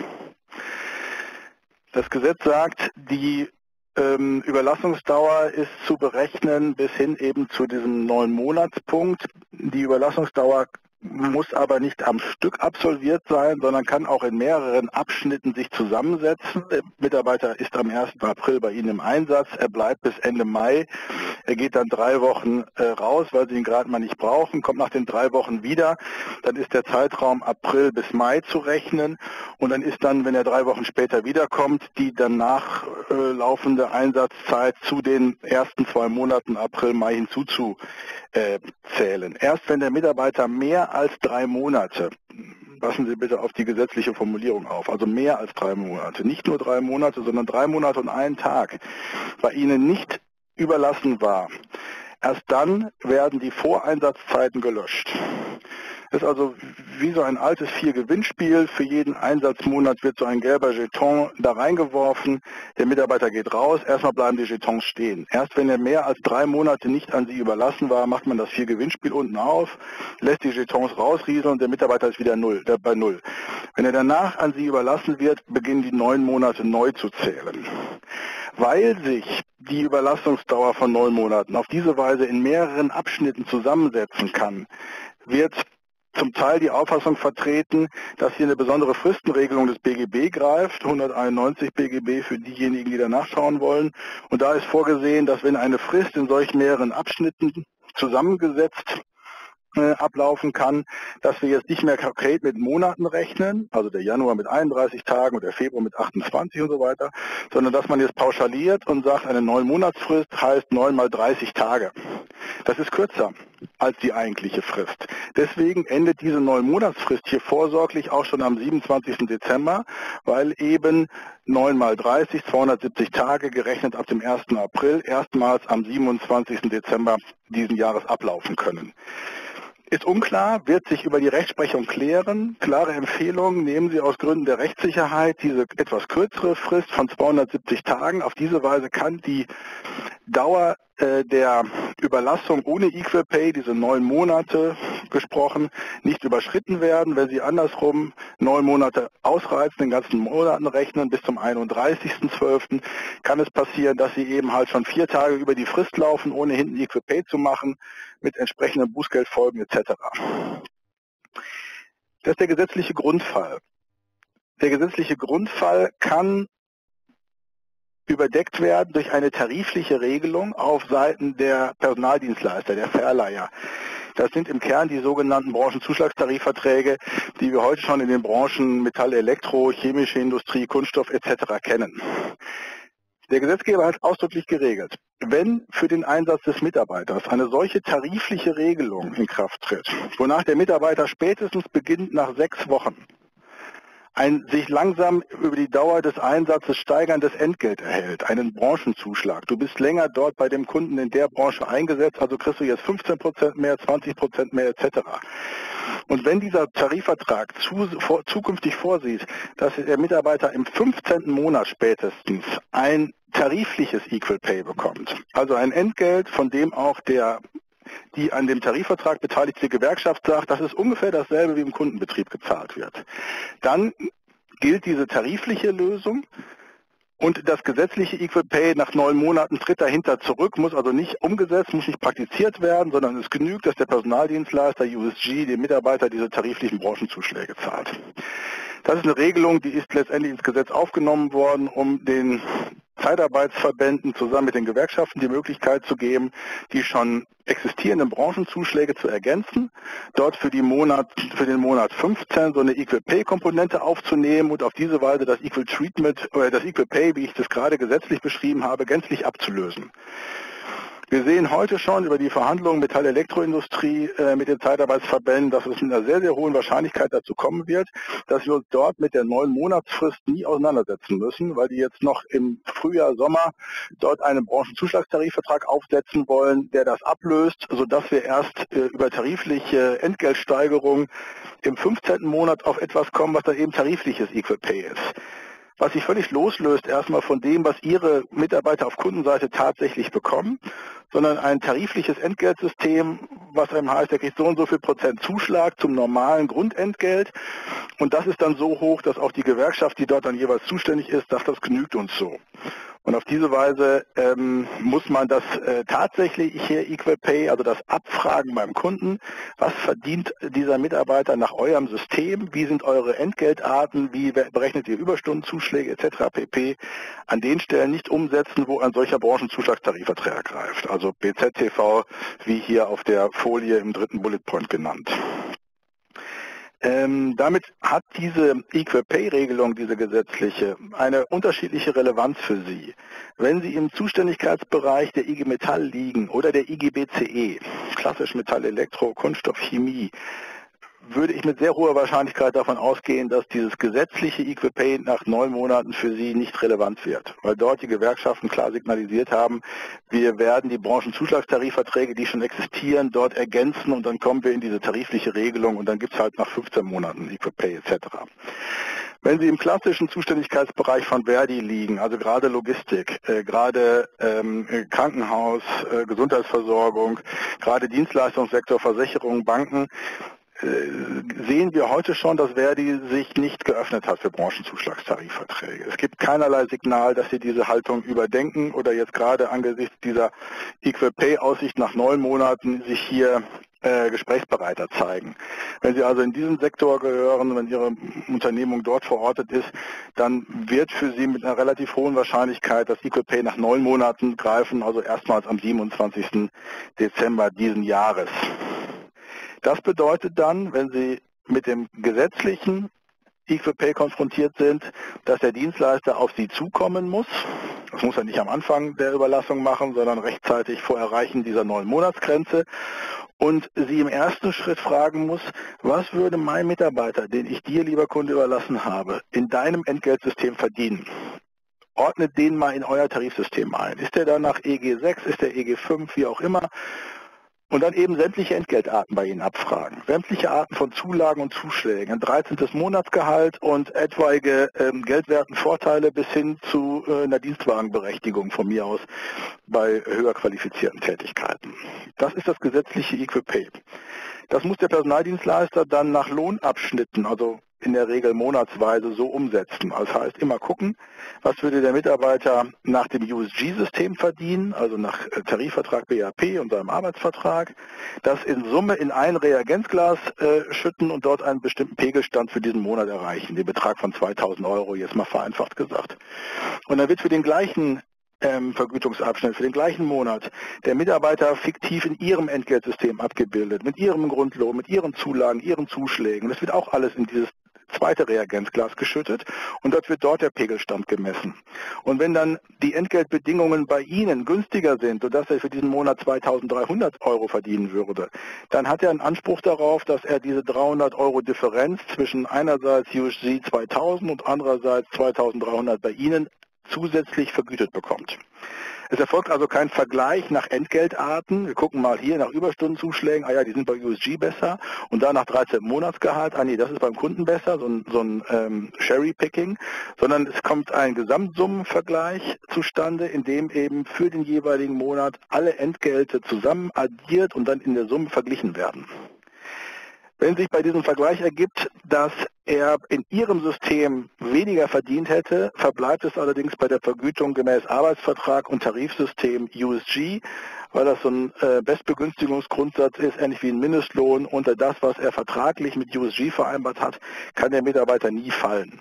Das Gesetz sagt, die Überlassungsdauer ist zu berechnen bis hin eben zu diesem 9-Monatspunkt. Die Überlassungsdauer muss aber nicht am Stück absolviert sein, sondern kann auch in mehreren Abschnitten sich zusammensetzen. Der Mitarbeiter ist am 1. April bei Ihnen im Einsatz, er bleibt bis Ende Mai, er geht dann 3 Wochen raus, weil Sie ihn gerade mal nicht brauchen, kommt nach den 3 Wochen wieder, dann ist der Zeitraum April bis Mai zu rechnen und dann ist dann, wenn er 3 Wochen später wiederkommt, die danach laufende Einsatzzeit zu den ersten 2 Monaten April, Mai hinzuzuzählen. Erst wenn der Mitarbeiter mehr als 3 Monate, passen Sie bitte auf die gesetzliche Formulierung auf, also mehr als 3 Monate, nicht nur 3 Monate, sondern 3 Monate und 1 Tag bei Ihnen nicht überlassen war, erst dann werden die Voreinsatzzeiten gelöscht. Das ist also wie so ein altes 4-Gewinnspiel. Für jeden Einsatzmonat wird so ein gelber Jeton da reingeworfen. Der Mitarbeiter geht raus. Erstmal bleiben die Jetons stehen. Erst wenn er mehr als 3 Monate nicht an Sie überlassen war, macht man das 4-Gewinnspiel unten auf, lässt die Jetons rausrieseln und der Mitarbeiter ist wieder bei 0. Wenn er danach an Sie überlassen wird, beginnen die 9 Monate neu zu zählen. Weil sich die Überlassungsdauer von 9 Monaten auf diese Weise in mehreren Abschnitten zusammensetzen kann, wird zum Teil die Auffassung vertreten, dass hier eine besondere Fristenregelung des BGB greift, 191 BGB für diejenigen, die da nachschauen wollen. Und da ist vorgesehen, dass wenn eine Frist in solch mehreren Abschnitten zusammengesetzt ablaufen kann, dass wir jetzt nicht mehr konkret mit Monaten rechnen, also der Januar mit 31 Tagen und der Februar mit 28 und so weiter, sondern dass man jetzt pauschaliert und sagt, eine 9-Monatsfrist heißt 9 mal 30 Tage. Das ist kürzer als die eigentliche Frist. Deswegen endet diese 9-Monatsfrist hier vorsorglich auch schon am 27. Dezember, weil eben 9 mal 30, 270 Tage gerechnet ab dem 1. April erstmals am 27. Dezember diesen Jahres ablaufen können. Ist unklar, wird sich über die Rechtsprechung klären. Klare Empfehlung, nehmen Sie aus Gründen der Rechtssicherheit diese etwas kürzere Frist von 270 Tagen. Auf diese Weise kann die Dauer der Überlassung ohne Equal Pay, diese 9 Monate gesprochen, nicht überschritten werden. Wenn Sie andersrum 9 Monate ausreizen, den ganzen Monaten rechnen bis zum 31.12., kann es passieren, dass Sie eben halt schon 4 Tage über die Frist laufen, ohne hinten Equal Pay zu machen, mit entsprechenden Bußgeldfolgen etc. Das ist der gesetzliche Grundfall. Der gesetzliche Grundfall kann überdeckt werden durch eine tarifliche Regelung auf Seiten der Personaldienstleister, der Verleiher. Das sind im Kern die sogenannten Branchenzuschlagstarifverträge, die wir heute schon in den Branchen Metall, Elektro, chemische Industrie, Kunststoff etc. kennen. Der Gesetzgeber hat ausdrücklich geregelt, wenn für den Einsatz des Mitarbeiters eine solche tarifliche Regelung in Kraft tritt, wonach der Mitarbeiter spätestens beginnend nach 6 Wochen ein sich langsam über die Dauer des Einsatzes steigerndes Entgelt erhält, einen Branchenzuschlag. Du bist länger dort bei dem Kunden in der Branche eingesetzt, also kriegst du jetzt 15% mehr, 20% mehr etc. Und wenn dieser Tarifvertrag zukünftig vorsieht, dass der Mitarbeiter im 15. Monat spätestens ein tarifliches Equal Pay bekommt, also ein Entgelt, von dem auch die an dem Tarifvertrag beteiligte Gewerkschaft sagt, das ist ungefähr dasselbe wie im Kundenbetrieb gezahlt wird. Dann gilt diese tarifliche Lösung und das gesetzliche Equal Pay nach 9 Monaten tritt dahinter zurück, muss also nicht umgesetzt, muss nicht praktiziert werden, sondern es genügt, dass der Personaldienstleister USG dem Mitarbeiter diese tariflichen Branchenzuschläge zahlt. Das ist eine Regelung, die ist letztendlich ins Gesetz aufgenommen worden, um den Zeitarbeitsverbänden zusammen mit den Gewerkschaften die Möglichkeit zu geben, die schon existierenden Branchenzuschläge zu ergänzen, dort für den Monat 15 so eine Equal Pay Komponente aufzunehmen und auf diese Weise das Equal Treatment oder das Equal Pay, wie ich das gerade gesetzlich beschrieben habe, gänzlich abzulösen. Wir sehen heute schon über die Verhandlungen Metall-Elektroindustrie mit den Zeitarbeitsverbänden, dass es mit einer sehr, sehr hohen Wahrscheinlichkeit dazu kommen wird, dass wir uns dort mit der 9-Monatsfrist nie auseinandersetzen müssen, weil die jetzt noch im Frühjahr, Sommer dort einen Branchenzuschlagstarifvertrag aufsetzen wollen, der das ablöst, sodass wir erst über tarifliche Entgeltsteigerung im 15. Monat auf etwas kommen, was dann eben tarifliches Equal Pay ist. Was sich völlig loslöst erstmal von dem, was Ihre Mitarbeiter auf Kundenseite tatsächlich bekommen, sondern ein tarifliches Entgeltsystem, was einem heißt, er kriegt so und so viel Prozent Zuschlag zum normalen Grundentgelt und das ist dann so hoch, dass auch die Gewerkschaft, die dort dann jeweils zuständig ist, sagt, das genügt uns so. Und auf diese Weise muss man das tatsächlich hier Equal Pay, also das Abfragen beim Kunden, was verdient dieser Mitarbeiter nach eurem System, wie sind eure Entgeltarten, wie berechnet ihr Überstundenzuschläge etc. pp. An den Stellen nicht umsetzen, wo ein solcher Branchenzuschlagstarifvertrag greift, also BZTV, wie hier auf der Folie im 3. Bullet Point genannt. Damit hat diese Equal Pay Regelung, diese gesetzliche, eine unterschiedliche Relevanz für Sie. Wenn Sie im Zuständigkeitsbereich der IG Metall liegen oder der IG BCE, klassisch Metall, Elektro, Kunststoff, Chemie, würde ich mit sehr hoher Wahrscheinlichkeit davon ausgehen, dass dieses gesetzliche Equal Pay nach 9 Monaten für Sie nicht relevant wird, weil dort die Gewerkschaften klar signalisiert haben, wir werden die Branchenzuschlagstarifverträge, die schon existieren, dort ergänzen und dann kommen wir in diese tarifliche Regelung und dann gibt es halt nach 15 Monaten Equal Pay etc. Wenn Sie im klassischen Zuständigkeitsbereich von Verdi liegen, also gerade Logistik, gerade Krankenhaus, Gesundheitsversorgung, gerade Dienstleistungssektor, Versicherungen, Banken, sehen wir heute schon, dass Verdi sich nicht geöffnet hat für Branchenzuschlagstarifverträge. Es gibt keinerlei Signal, dass sie diese Haltung überdenken oder jetzt gerade angesichts dieser Equal Pay Aussicht nach 9 Monaten sich hier gesprächsbereiter zeigen. Wenn Sie also in diesen Sektor gehören, wenn Ihre Unternehmung dort verortet ist, dann wird für Sie mit einer relativ hohen Wahrscheinlichkeit das Equal Pay nach 9 Monaten greifen, also erstmals am 27. Dezember diesen Jahres. Das bedeutet dann, wenn Sie mit dem gesetzlichen Equal Pay konfrontiert sind, dass der Dienstleister auf Sie zukommen muss. Das muss er nicht am Anfang der Überlassung machen, sondern rechtzeitig vor Erreichen dieser 9-Monatsgrenze. Und Sie im ersten Schritt fragen muss, was würde mein Mitarbeiter, den ich dir, lieber Kunde, überlassen habe, in deinem Entgeltsystem verdienen? Ordnet den mal in euer Tarifsystem ein. Ist der dann nach EG 6, ist der EG 5, wie auch immer? Und dann eben sämtliche Entgeltarten bei Ihnen abfragen. Sämtliche Arten von Zulagen und Zuschlägen, ein 13. Monatsgehalt und etwaige geldwerten Vorteile bis hin zu einer Dienstwagenberechtigung von mir aus bei höher qualifizierten Tätigkeiten. Das ist das gesetzliche Equal Pay. Das muss der Personaldienstleister dann nach Lohnabschnitten, also in der Regel monatsweise so umsetzen. Das heißt, immer gucken, was würde der Mitarbeiter nach dem USG-System verdienen, also nach Tarifvertrag BAP und seinem Arbeitsvertrag, das in Summe in ein Reagenzglas schütten und dort einen bestimmten Pegelstand für diesen Monat erreichen, den Betrag von 2.000 €, jetzt mal vereinfacht gesagt. Und dann wird für den gleichen Vergütungsabschnitt für den gleichen Monat der Mitarbeiter fiktiv in ihrem Entgeltsystem abgebildet, mit ihrem Grundlohn, mit ihren Zulagen, ihren Zuschlägen. Das wird auch alles in dieses zweite Reagenzglas geschüttet und dort wird der Pegelstand gemessen. Und wenn dann die Entgeltbedingungen bei Ihnen günstiger sind, sodass er für diesen Monat 2.300 € verdienen würde, dann hat er einen Anspruch darauf, dass er diese 300 € Differenz zwischen einerseits USG 2000 und andererseits 2.300 bei Ihnen zusätzlich vergütet bekommt. Es erfolgt also kein Vergleich nach Entgeltarten. Wir gucken mal hier nach Überstundenzuschlägen, die sind bei USG besser und da nach 13 Monatsgehalt, nee, das ist beim Kunden besser, so ein Cherry-Picking, sondern es kommt ein Gesamtsummenvergleich zustande, in dem eben für den jeweiligen Monat alle Entgelte zusammen addiert und dann in der Summe verglichen werden. Wenn sich bei diesem Vergleich ergibt, dass er in Ihrem System weniger verdient hätte, verbleibt es allerdings bei der Vergütung gemäß Arbeitsvertrag und Tarifsystem USG, weil das so ein Bestbegünstigungsgrundsatz ist, ähnlich wie ein Mindestlohn. Unter das, was er vertraglich mit USG vereinbart hat, kann der Mitarbeiter nie fallen.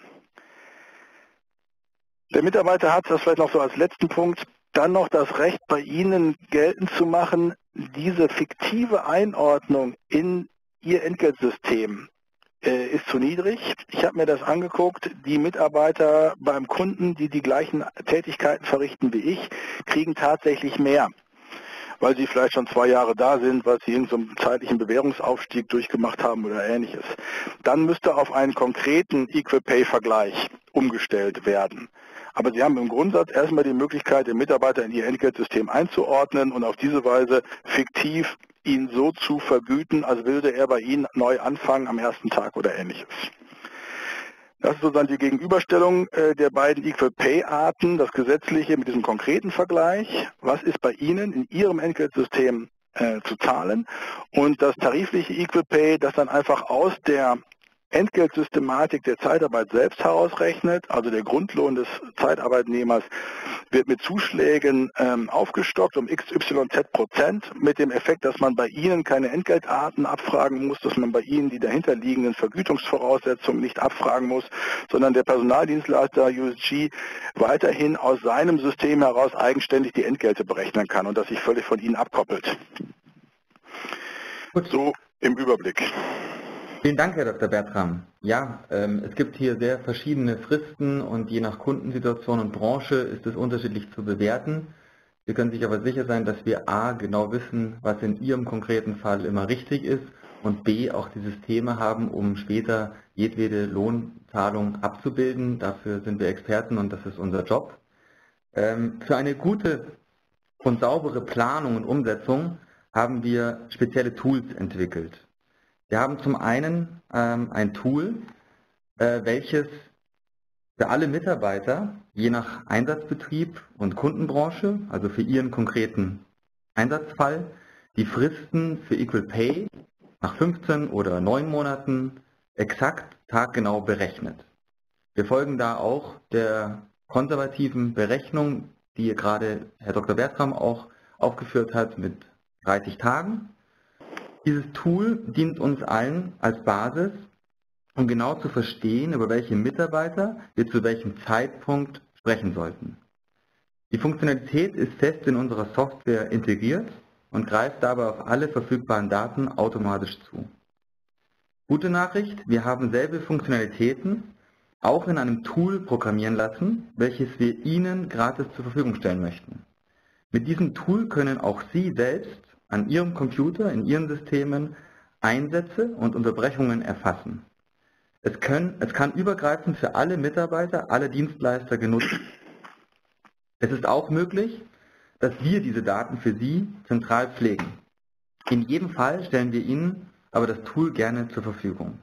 Der Mitarbeiter hat, das vielleicht noch so als letzten Punkt, dann noch das Recht bei Ihnen geltend zu machen, diese fiktive Einordnung in Ihr Entgeltsystem ist zu niedrig. Ich habe mir das angeguckt. Die Mitarbeiter beim Kunden, die die gleichen Tätigkeiten verrichten wie ich, kriegen tatsächlich mehr, weil sie vielleicht schon 2 Jahre da sind, weil sie irgendeinen zeitlichen Bewährungsaufstieg durchgemacht haben oder ähnliches. Dann müsste auf einen konkreten Equal-Pay-Vergleich umgestellt werden. Aber Sie haben im Grundsatz erstmal die Möglichkeit, den Mitarbeiter in Ihr Entgeltsystem einzuordnen und auf diese Weise fiktiv ihn so zu vergüten, als würde er bei Ihnen neu anfangen am ersten Tag oder ähnliches. Das ist sozusagen die Gegenüberstellung der beiden Equal-Pay-Arten, das gesetzliche mit diesem konkreten Vergleich. Was ist bei Ihnen in Ihrem Entgeltsystem zu zahlen? Und das tarifliche Equal-Pay, das dann einfach aus der Entgeltsystematik der Zeitarbeit selbst herausrechnet, also der Grundlohn des Zeitarbeitnehmers wird mit Zuschlägen aufgestockt um XYZ%, mit dem Effekt, dass man bei Ihnen keine Entgeltarten abfragen muss, dass man bei Ihnen die dahinterliegenden Vergütungsvoraussetzungen nicht abfragen muss, sondern der Personaldienstleister USG weiterhin aus seinem System heraus eigenständig die Entgelte berechnen kann und das sich völlig von Ihnen abkoppelt. Gut. So im Überblick. Vielen Dank, Herr Dr. Bertram. Ja, es gibt hier sehr verschiedene Fristen und je nach Kundensituation und Branche ist es unterschiedlich zu bewerten. Sie können sich aber sicher sein, dass wir A, genau wissen, was in Ihrem konkreten Fall immer richtig ist und B, auch die Systeme haben, um später jedwede Lohnzahlung abzubilden. Dafür sind wir Experten und das ist unser Job. Für eine gute und saubere Planung und Umsetzung haben wir spezielle Tools entwickelt. Wir haben zum einen ein Tool, welches für alle Mitarbeiter, je nach Einsatzbetrieb und Kundenbranche, also für ihren konkreten Einsatzfall, die Fristen für Equal Pay nach 15 oder 9 Monaten exakt taggenau berechnet. Wir folgen da auch der konservativen Berechnung, die gerade Herr Dr. Bertram auch aufgeführt hat mit 30 Tagen. Dieses Tool dient uns allen als Basis, um genau zu verstehen, über welche Mitarbeiter wir zu welchem Zeitpunkt sprechen sollten. Die Funktionalität ist fest in unserer Software integriert und greift dabei auf alle verfügbaren Daten automatisch zu. Gute Nachricht, wir haben selbe Funktionalitäten auch in einem Tool programmieren lassen, welches wir Ihnen gratis zur Verfügung stellen möchten. Mit diesem Tool können auch Sie selbst an Ihrem Computer, in Ihren Systemen Einsätze und Unterbrechungen erfassen. Es kann übergreifend für alle Mitarbeiter, alle Dienstleister genutzt werden. Es ist auch möglich, dass wir diese Daten für Sie zentral pflegen. In jedem Fall stellen wir Ihnen aber das Tool gerne zur Verfügung.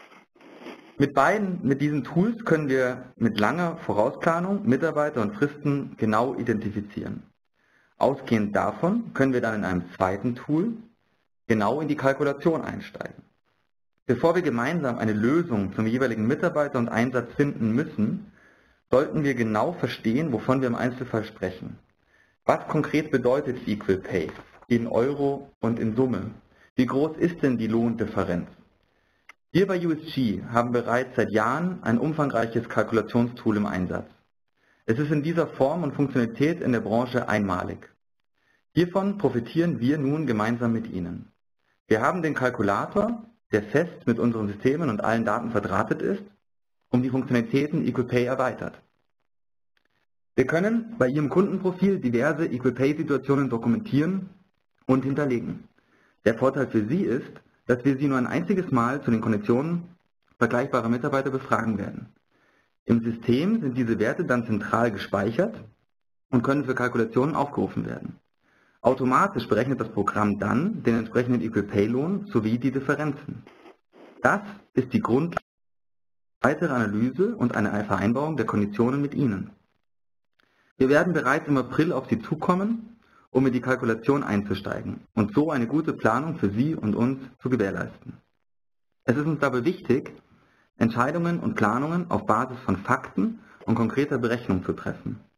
Mit diesen Tools können wir mit langer Vorausplanung Mitarbeiter und Fristen genau identifizieren. Ausgehend davon können wir dann in einem zweiten Tool genau in die Kalkulation einsteigen. Bevor wir gemeinsam eine Lösung zum jeweiligen Mitarbeiter und Einsatz finden müssen, sollten wir genau verstehen, wovon wir im Einzelfall sprechen. Was konkret bedeutet Equal Pay in Euro und in Summe? Wie groß ist denn die Lohndifferenz? Wir bei USG haben bereits seit Jahren ein umfangreiches Kalkulationstool im Einsatz. Es ist in dieser Form und Funktionalität in der Branche einmalig. Hiervon profitieren wir nun gemeinsam mit Ihnen. Wir haben den Kalkulator, der fest mit unseren Systemen und allen Daten verdrahtet ist, um die Funktionalitäten Equal Pay erweitert. Wir können bei Ihrem Kundenprofil diverse Equal Pay Situationen dokumentieren und hinterlegen. Der Vorteil für Sie ist, dass wir Sie nur ein einziges Mal zu den Konditionen vergleichbarer Mitarbeiter befragen werden. Im System sind diese Werte dann zentral gespeichert und können für Kalkulationen aufgerufen werden. Automatisch berechnet das Programm dann den entsprechenden Equal Pay Lohn sowie die Differenzen. Das ist die Grundlage für weitere Analyse und eine Vereinbarung der Konditionen mit Ihnen. Wir werden bereits im April auf Sie zukommen, um in die Kalkulation einzusteigen und so eine gute Planung für Sie und uns zu gewährleisten. Es ist uns dabei wichtig, Entscheidungen und Planungen auf Basis von Fakten und konkreter Berechnung zu treffen.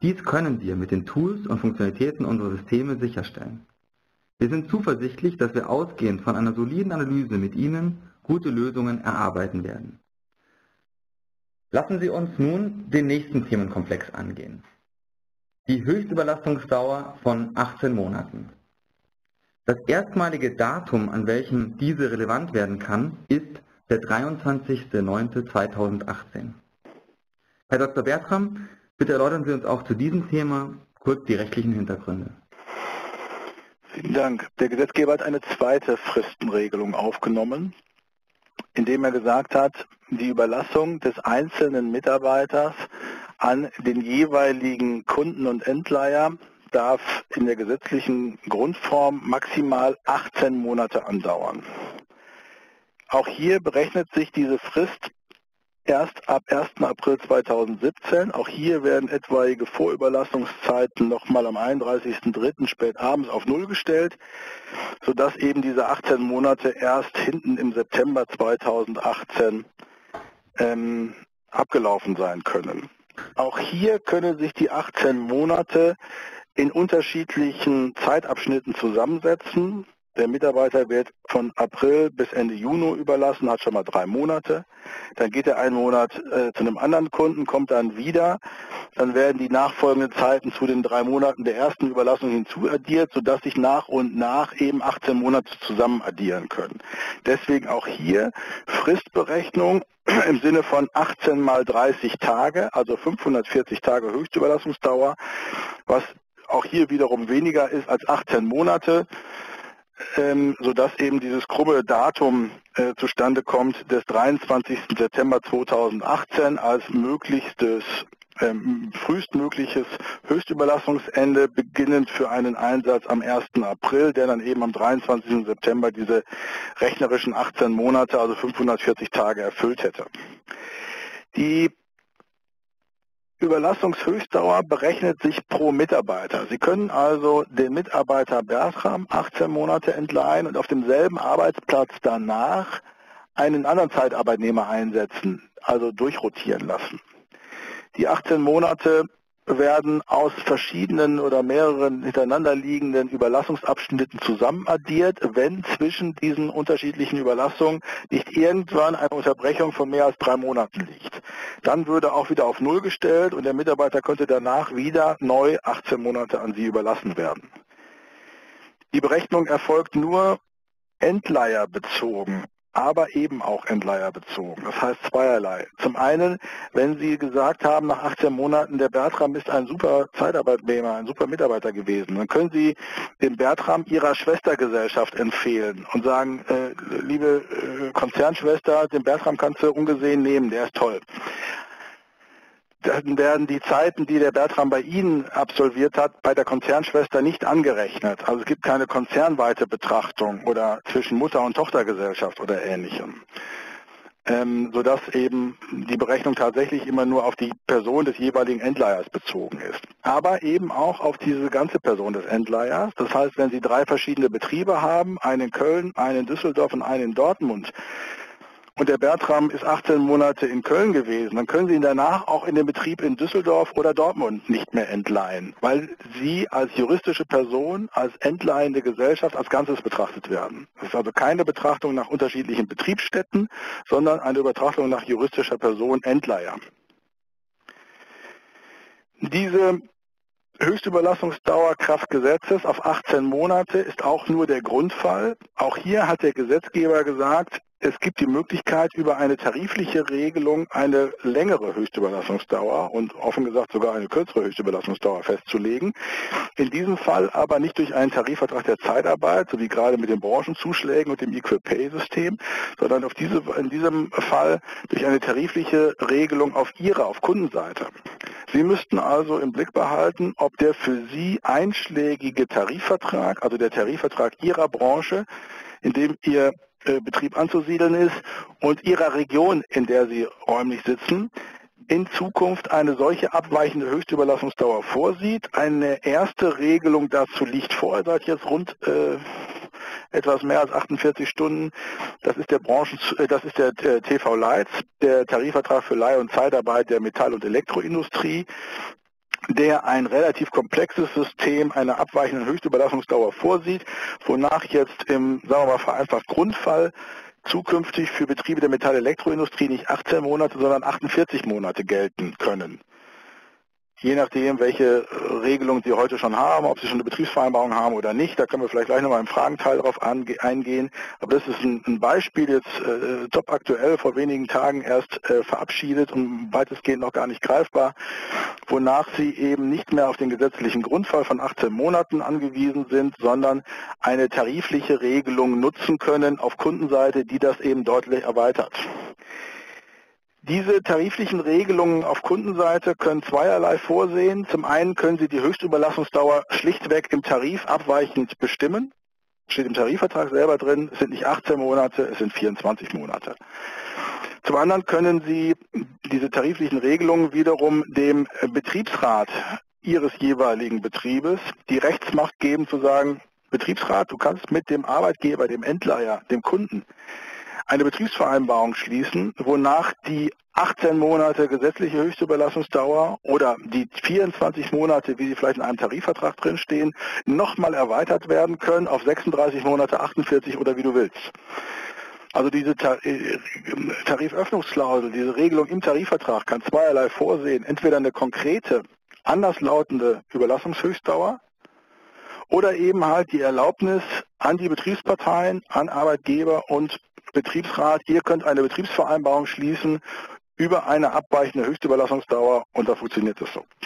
Dies können wir mit den Tools und Funktionalitäten unserer Systeme sicherstellen. Wir sind zuversichtlich, dass wir ausgehend von einer soliden Analyse mit Ihnen gute Lösungen erarbeiten werden. Lassen Sie uns nun den nächsten Themenkomplex angehen. Die Höchstüberlastungsdauer von 18 Monaten. Das erstmalige Datum, an welchem diese relevant werden kann, ist der 23.09.2018. Herr Dr. Bertram, bitte erläutern Sie uns auch zu diesem Thema kurz die rechtlichen Hintergründe. Vielen Dank. Der Gesetzgeber hat eine zweite Fristenregelung aufgenommen, indem er gesagt hat, die Überlassung des einzelnen Mitarbeiters an den jeweiligen Kunden und Endleiher darf in der gesetzlichen Grundform maximal 18 Monate andauern. Auch hier berechnet sich diese Frist erst ab 1. April 2017. Auch hier werden etwaige Vorüberlassungszeiten nochmal am 31.03. spät abends auf Null gestellt, sodass eben diese 18 Monate erst hinten im September 2018 abgelaufen sein können. Auch hier können sich die 18 Monate in unterschiedlichen Zeitabschnitten zusammensetzen. Der Mitarbeiter wird von April bis Ende Juni überlassen, hat schon mal 3 Monate. Dann geht er einen Monat zu einem anderen Kunden, kommt dann wieder. Dann werden die nachfolgenden Zeiten zu den 3 Monaten der ersten Überlassung hinzuaddiert, sodass sich nach und nach eben 18 Monate zusammen addieren können. Deswegen auch hier Fristberechnung im Sinne von 18 mal 30 Tage, also 540 Tage Höchstüberlassungsdauer, was auch hier wiederum weniger ist als 18 Monate. Sodass eben dieses krumme Datum zustande kommt des 23. September 2018 als frühestmögliches Höchstüberlassungsende, beginnend für einen Einsatz am 1. April, der dann eben am 23. September diese rechnerischen 18 Monate, also 540 Tage erfüllt hätte. Die Überlassungshöchstdauer berechnet sich pro Mitarbeiter. Sie können also den Mitarbeiter Bertram 18 Monate entleihen und auf demselben Arbeitsplatz danach einen anderen Zeitarbeitnehmer einsetzen, also durchrotieren lassen. Die 18 Monate werden aus verschiedenen oder mehreren hintereinander liegenden Überlassungsabschnitten zusammenaddiert, wenn zwischen diesen unterschiedlichen Überlassungen nicht irgendwann eine Unterbrechung von mehr als 3 Monaten liegt. Dann würde auch wieder auf Null gestellt und der Mitarbeiter könnte danach wieder neu 18 Monate an Sie überlassen werden. Die Berechnung erfolgt nur endleiherbezogen, aber eben auch endleiherbezogen. Das heißt zweierlei. Zum einen, wenn Sie gesagt haben, nach 18 Monaten, der Bertram ist ein super Zeitarbeitnehmer, ein super Mitarbeiter gewesen, dann können Sie den Bertram Ihrer Schwestergesellschaft empfehlen und sagen, liebe Konzernschwester, den Bertram kannst du ungesehen nehmen, der ist toll. Dann werden die Zeiten, die der Bertram bei Ihnen absolviert hat, bei der Konzernschwester nicht angerechnet. Also es gibt keine konzernweite Betrachtung oder zwischen Mutter- und Tochtergesellschaft oder Ähnlichem. Sodass eben die Berechnung tatsächlich immer nur auf die Person des jeweiligen Endleihers bezogen ist. Aber eben auch auf diese ganze Person des Endleihers. Das heißt, wenn Sie 3 verschiedene Betriebe haben, einen in Köln, einen in Düsseldorf und einen in Dortmund, und der Bertram ist 18 Monate in Köln gewesen, dann können Sie ihn danach auch in den Betrieb in Düsseldorf oder Dortmund nicht mehr entleihen, weil Sie als juristische Person, als entleihende Gesellschaft als Ganzes betrachtet werden. Das ist also keine Betrachtung nach unterschiedlichen Betriebsstätten, sondern eine Betrachtung nach juristischer Person Endleiher. Diese Höchstüberlassungsdauer Kraft Gesetzes auf 18 Monate ist auch nur der Grundfall. Auch hier hat der Gesetzgeber gesagt, es gibt die Möglichkeit, über eine tarifliche Regelung eine längere Höchstüberlassungsdauer und offen gesagt sogar eine kürzere Höchstüberlassungsdauer festzulegen. In diesem Fall aber nicht durch einen Tarifvertrag der Zeitarbeit, so wie gerade mit den Branchenzuschlägen und dem Equal-Pay-System, sondern in diesem Fall durch eine tarifliche Regelung auf Kundenseite. Sie müssten also im Blick behalten, ob der für Sie einschlägige Tarifvertrag, also der Tarifvertrag Ihrer Branche, in dem Ihr Betrieb anzusiedeln ist und Ihrer Region, in der Sie räumlich sitzen, in Zukunft eine solche abweichende Höchstüberlassungsdauer vorsieht. Eine erste Regelung dazu liegt vor, seit jetzt rund etwas mehr als 48 Stunden. Das ist der TV Leitz, der Tarifvertrag für Leih- und Zeitarbeit der Metall- und Elektroindustrie. der ein relativ komplexes System einer abweichenden Höchstüberlassungsdauer vorsieht, wonach jetzt im, sagen wir mal vereinfacht, Grundfall zukünftig für Betriebe der Metall-Elektroindustrie nicht 18 Monate, sondern 48 Monate gelten können. Je nachdem, welche Regelungen Sie heute schon haben, ob Sie schon eine Betriebsvereinbarung haben oder nicht, da können wir vielleicht gleich nochmal im Fragenteil darauf eingehen. Aber das ist ein Beispiel jetzt top aktuell, vor wenigen Tagen erst verabschiedet und weitestgehend noch gar nicht greifbar, wonach Sie eben nicht mehr auf den gesetzlichen Grundfall von 18 Monaten angewiesen sind, sondern eine tarifliche Regelung nutzen können auf Kundenseite, die das eben deutlich erweitert. Diese tariflichen Regelungen auf Kundenseite können zweierlei vorsehen. Zum einen können Sie die Höchstüberlassungsdauer schlichtweg im Tarif abweichend bestimmen. Steht im Tarifvertrag selber drin, es sind nicht 18 Monate, es sind 24 Monate. Zum anderen können Sie diese tariflichen Regelungen wiederum dem Betriebsrat Ihres jeweiligen Betriebes die Rechtsmacht geben, zu sagen, Betriebsrat, du kannst mit dem Arbeitgeber, dem Endleiher, dem Kunden, eine Betriebsvereinbarung schließen, wonach die 18 Monate gesetzliche Höchstüberlassungsdauer oder die 24 Monate, wie sie vielleicht in einem Tarifvertrag drinstehen, nochmal erweitert werden können auf 36 Monate, 48 oder wie du willst. Also diese Tariföffnungsklausel, diese Regelung im Tarifvertrag kann zweierlei vorsehen. Entweder eine konkrete, anderslautende Überlassungshöchstdauer oder eben halt die Erlaubnis an die Betriebsparteien, an Arbeitgeber und Betriebsrat, ihr könnt eine Betriebsvereinbarung schließen über eine abweichende Höchstüberlassungsdauer und da funktioniert es so.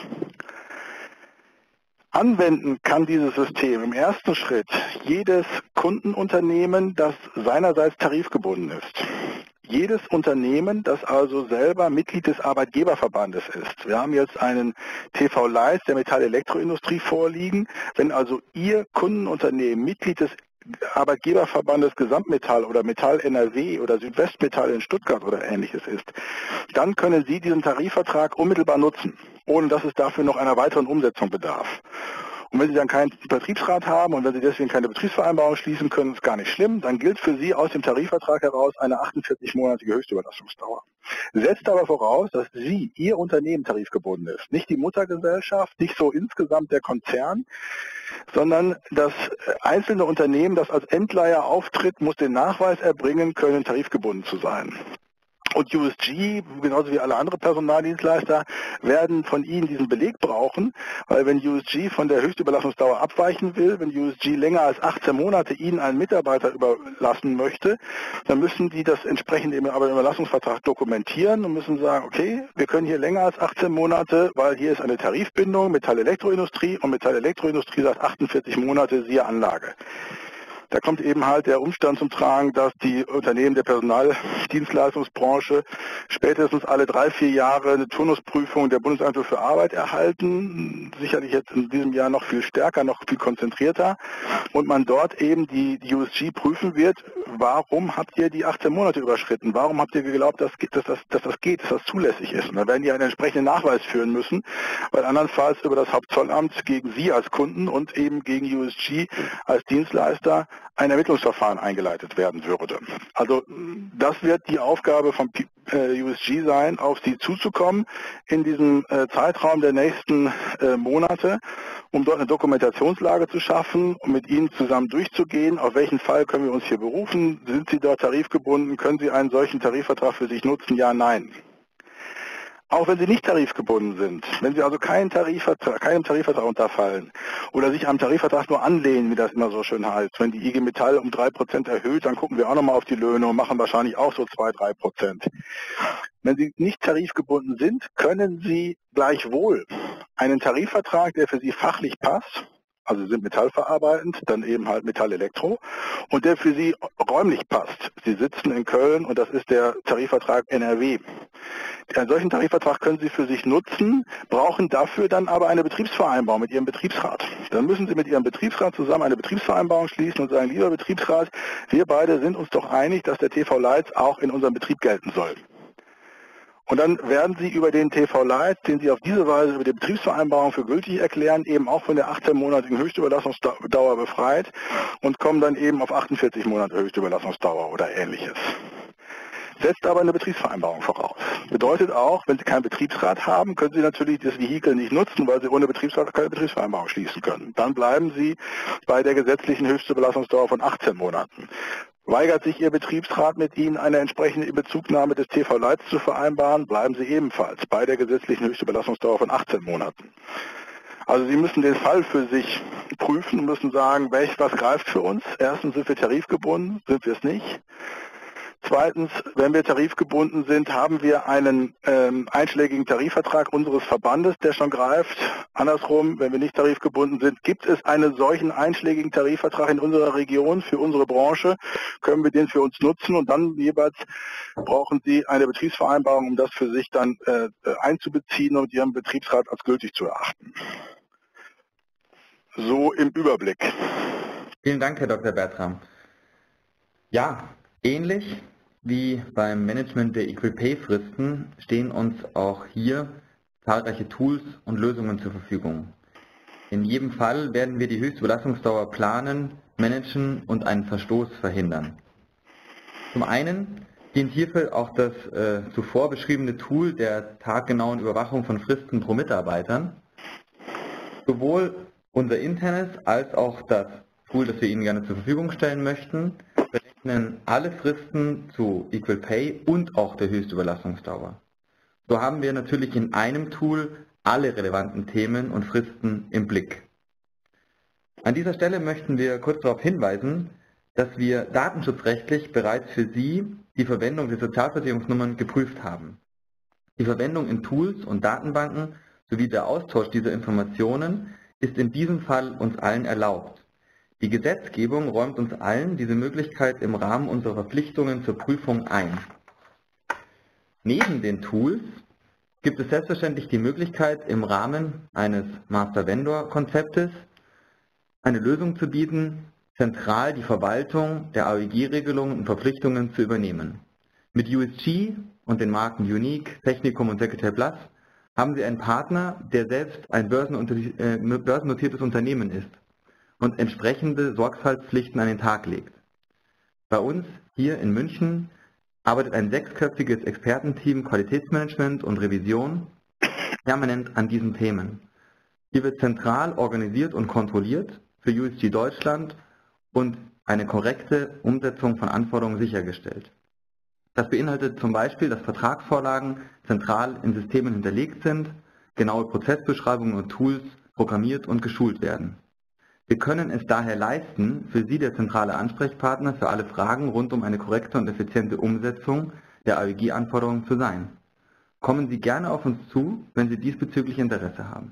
Anwenden kann dieses System im ersten Schritt jedes Kundenunternehmen, das seinerseits tarifgebunden ist. Jedes Unternehmen, das also selber Mitglied des Arbeitgeberverbandes ist. Wir haben jetzt einen TV-Leis der Metall-Elektroindustrie vorliegen. Wenn also Ihr Kundenunternehmen Mitglied des Arbeitgeberverbandes Gesamtmetall oder Metall NRW oder Südwestmetall in Stuttgart oder ähnliches ist, dann können Sie diesen Tarifvertrag unmittelbar nutzen, ohne dass es dafür noch einer weiteren Umsetzung bedarf. Und wenn Sie dann keinen Betriebsrat haben und wenn Sie deswegen keine Betriebsvereinbarung schließen können, ist gar nicht schlimm, dann gilt für Sie aus dem Tarifvertrag heraus eine 48-monatige Höchstüberlassungsdauer. Setzt aber voraus, dass Sie, Ihr Unternehmen tarifgebunden ist, nicht die Muttergesellschaft, nicht so insgesamt der Konzern, sondern das einzelne Unternehmen, das als Endleiher auftritt, muss den Nachweis erbringen können, tarifgebunden zu sein. Und USG, genauso wie alle anderen Personaldienstleister, werden von Ihnen diesen Beleg brauchen, weil wenn USG von der Höchstüberlassungsdauer abweichen will, wenn USG länger als 18 Monate Ihnen einen Mitarbeiter überlassen möchte, dann müssen die das entsprechend im Arbeitnehmerüberlassungsvertrag dokumentieren und müssen sagen, okay, wir können hier länger als 18 Monate, weil hier ist eine Tarifbindung, Metall-Elektroindustrie und Metall-Elektroindustrie sagt 48 Monate, siehe Anlage. Da kommt eben halt der Umstand zum Tragen, dass die Unternehmen der Personaldienstleistungsbranche spätestens alle 3-4 Jahre eine Turnusprüfung der Bundesagentur für Arbeit erhalten, sicherlich jetzt in diesem Jahr noch viel stärker, noch viel konzentrierter und man dort eben die USG prüfen wird, warum habt ihr die 18 Monate überschritten, warum habt ihr geglaubt, dass das geht, dass das zulässig ist. Und da werden die einen entsprechenden Nachweis führen müssen, weil andernfalls über das Hauptzollamt gegen Sie als Kunden und eben gegen USG als Dienstleister ein Ermittlungsverfahren eingeleitet werden würde. Also das wird die Aufgabe von USG sein, auf Sie zuzukommen in diesem Zeitraum der nächsten Monate, um dort eine Dokumentationslage zu schaffen und mit Ihnen zusammen durchzugehen, auf welchen Fall können wir uns hier berufen, sind Sie dort tarifgebunden, können Sie einen solchen Tarifvertrag für sich nutzen, ja, nein. Auch wenn Sie nicht tarifgebunden sind, wenn Sie also keinem Tarifvertrag unterfallen oder sich am Tarifvertrag nur anlehnen, wie das immer so schön heißt, wenn die IG Metall um 3% erhöht, dann gucken wir auch nochmal auf die Löhne und machen wahrscheinlich auch so 2-3%. Wenn Sie nicht tarifgebunden sind, können Sie gleichwohl einen Tarifvertrag, der für Sie fachlich passt, also Sie sind metallverarbeitend, dann eben halt Metall-Elektro und der für Sie räumlich passt. Sie sitzen in Köln und das ist der Tarifvertrag NRW. Einen solchen Tarifvertrag können Sie für sich nutzen, brauchen dafür dann aber eine Betriebsvereinbarung mit Ihrem Betriebsrat. Dann müssen Sie mit Ihrem Betriebsrat zusammen eine Betriebsvereinbarung schließen und sagen, lieber Betriebsrat, wir beide sind uns doch einig, dass der TV-Leitz auch in unserem Betrieb gelten soll. Und dann werden Sie über den TV-Leitz, den Sie auf diese Weise über die Betriebsvereinbarung für gültig erklären, eben auch von der 18-monatigen Höchstüberlassungsdauer befreit und kommen dann eben auf 48 Monate Höchstüberlassungsdauer oder ähnliches. setzt aber eine Betriebsvereinbarung voraus. Bedeutet auch, wenn Sie keinen Betriebsrat haben, können Sie natürlich das Vehikel nicht nutzen, weil Sie ohne Betriebsrat keine Betriebsvereinbarung schließen können. Dann bleiben Sie bei der gesetzlichen höchsten Belastungsdauer von 18 Monaten. Weigert sich Ihr Betriebsrat mit Ihnen eine entsprechende Inbezugnahme des TV-Leits zu vereinbaren, bleiben Sie ebenfalls bei der gesetzlichen höchsten Belastungsdauer von 18 Monaten. Also Sie müssen den Fall für sich prüfen und müssen sagen, was greift für uns. Erstens, sind wir tarifgebunden, sind wir es nicht. Zweitens, wenn wir tarifgebunden sind, haben wir einen einschlägigen Tarifvertrag unseres Verbandes, der schon greift. Andersrum, wenn wir nicht tarifgebunden sind, gibt es einen solchen einschlägigen Tarifvertrag in unserer Region für unsere Branche, können wir den für uns nutzen und dann jeweils brauchen Sie eine Betriebsvereinbarung, um das für sich dann einzubeziehen und Ihren Betriebsrat als gültig zu erachten. So im Überblick. Vielen Dank, Herr Dr. Bertram. Ja, ähnlich wie beim Management der Equal Pay Fristen stehen uns auch hier zahlreiche Tools und Lösungen zur Verfügung. In jedem Fall werden wir die höchste Belastungsdauer planen, managen und einen Verstoß verhindern. Zum einen dient hierfür auch das zuvor beschriebene Tool der taggenauen Überwachung von Fristen pro Mitarbeitern. Sowohl unser internes als auch das Tool, das wir Ihnen gerne zur Verfügung stellen möchten, berechnen alle Fristen zu Equal Pay und auch der höchsten Überlastungsdauer. So haben wir natürlich in einem Tool alle relevanten Themen und Fristen im Blick. An dieser Stelle möchten wir kurz darauf hinweisen, dass wir datenschutzrechtlich bereits für Sie die Verwendung der Sozialversicherungsnummern geprüft haben. Die Verwendung in Tools und Datenbanken sowie der Austausch dieser Informationen ist in diesem Fall uns allen erlaubt. Die Gesetzgebung räumt uns allen diese Möglichkeit im Rahmen unserer Verpflichtungen zur Prüfung ein. Neben den Tools gibt es selbstverständlich die Möglichkeit, im Rahmen eines Master-Vendor-Konzeptes eine Lösung zu bieten, zentral die Verwaltung der AEG-Regelungen und Verpflichtungen zu übernehmen. Mit USG und den Marken Unique, Technicum und Secretary Plus haben Sie einen Partner, der selbst ein börsennotiertes Unternehmen ist und entsprechende Sorgfaltspflichten an den Tag legt. Bei uns hier in München arbeitet ein 6-köpfiges Expertenteam Qualitätsmanagement und Revision permanent an diesen Themen. Hier wird zentral organisiert und kontrolliert für USG Deutschland und eine korrekte Umsetzung von Anforderungen sichergestellt. Das beinhaltet zum Beispiel, dass Vertragsvorlagen zentral in Systemen hinterlegt sind, genaue Prozessbeschreibungen und Tools programmiert und geschult werden. Wir können es daher leisten, für Sie der zentrale Ansprechpartner für alle Fragen rund um eine korrekte und effiziente Umsetzung der AEG-Anforderungen zu sein. Kommen Sie gerne auf uns zu, wenn Sie diesbezüglich Interesse haben.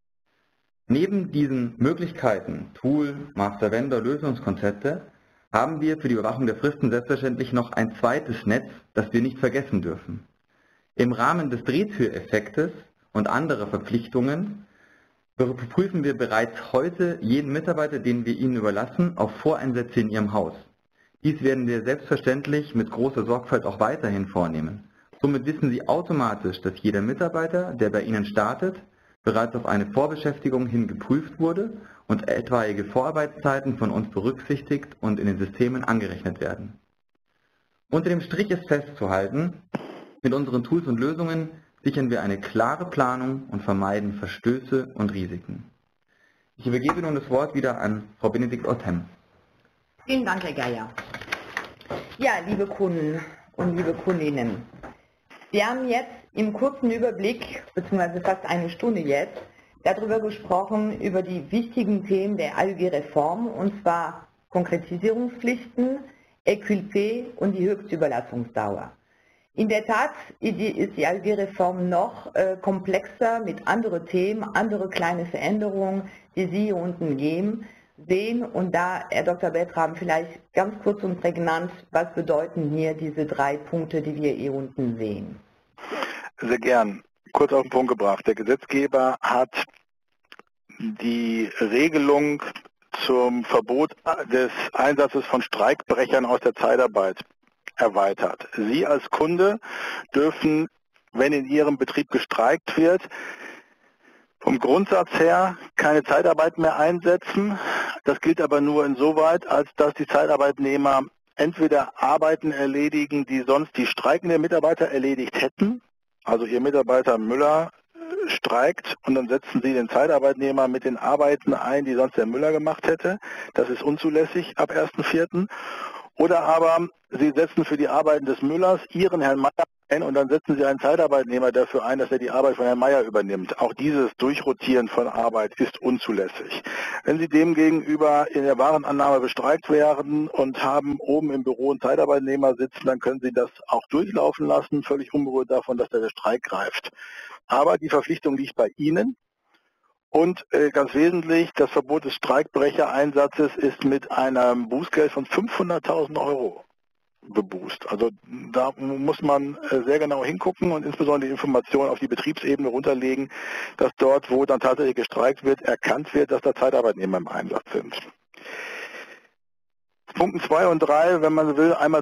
Neben diesen Möglichkeiten, Tool, Master Vendor, Lösungskonzepte, haben wir für die Überwachung der Fristen selbstverständlich noch ein zweites Netz, das wir nicht vergessen dürfen. Im Rahmen des Drehtüreffektes und anderer Verpflichtungen prüfen wir bereits heute jeden Mitarbeiter, den wir Ihnen überlassen, auf Voreinsätze in Ihrem Haus. Dies werden wir selbstverständlich mit großer Sorgfalt auch weiterhin vornehmen. Somit wissen Sie automatisch, dass jeder Mitarbeiter, der bei Ihnen startet, bereits auf eine Vorbeschäftigung hin geprüft wurde und etwaige Vorarbeitszeiten von uns berücksichtigt und in den Systemen angerechnet werden. Unter dem Strich ist festzuhalten, mit unseren Tools und Lösungen sichern wir eine klare Planung und vermeiden Verstöße und Risiken. Ich übergebe nun das Wort wieder an Frau Benedikt Ottem. Vielen Dank, Herr Geier. Ja, liebe Kunden und liebe Kundinnen, wir haben jetzt im kurzen Überblick, beziehungsweise fast eine Stunde jetzt, darüber gesprochen, über die wichtigen Themen der AEG-Reform, und zwar Konkretisierungspflichten, Equal Pay und die höchste Überlassungsdauer. In der Tat ist die AEG-Reform noch komplexer mit anderen Themen, andere kleine Veränderungen, die Sie hier unten sehen. Und da, Herr Dr. Bertram, vielleicht ganz kurz und prägnant, was bedeuten hier diese 3 Punkte, die wir hier unten sehen? Sehr gern. Kurz auf den Punkt gebracht. Der Gesetzgeber hat die Regelung zum Verbot des Einsatzes von Streikbrechern aus der Zeitarbeit erweitert. Sie als Kunde dürfen, wenn in Ihrem Betrieb gestreikt wird, vom Grundsatz her keine Zeitarbeit mehr einsetzen. Das gilt aber nur insoweit, als dass die Zeitarbeitnehmer entweder Arbeiten erledigen, die sonst die streikenden Mitarbeiter erledigt hätten. Also Ihr Mitarbeiter Müller streikt und dann setzen Sie den Zeitarbeitnehmer mit den Arbeiten ein, die sonst der Müller gemacht hätte. Das ist unzulässig ab 1.4. Oder aber Sie setzen für die Arbeiten des Müllers Ihren Herrn Meier ein und dann setzen Sie einen Zeitarbeitnehmer dafür ein, dass er die Arbeit von Herrn Meier übernimmt. Auch dieses Durchrotieren von Arbeit ist unzulässig. Wenn Sie demgegenüber in der Warenannahme bestreikt werden und haben oben im Büro einen Zeitarbeitnehmer sitzen, dann können Sie das auch durchlaufen lassen, völlig unberührt davon, dass der Streik greift. Aber die Verpflichtung liegt bei Ihnen. Und ganz wesentlich, das Verbot des Streikbrechereinsatzes ist mit einem Bußgeld von 500.000 Euro bebußt. Also da muss man sehr genau hingucken und insbesondere die Informationen auf die Betriebsebene runterlegen, dass dort, wo dann tatsächlich gestreikt wird, erkannt wird, dass da Zeitarbeitnehmer im Einsatz sind. Punkten 2 und 3, wenn man will, einmal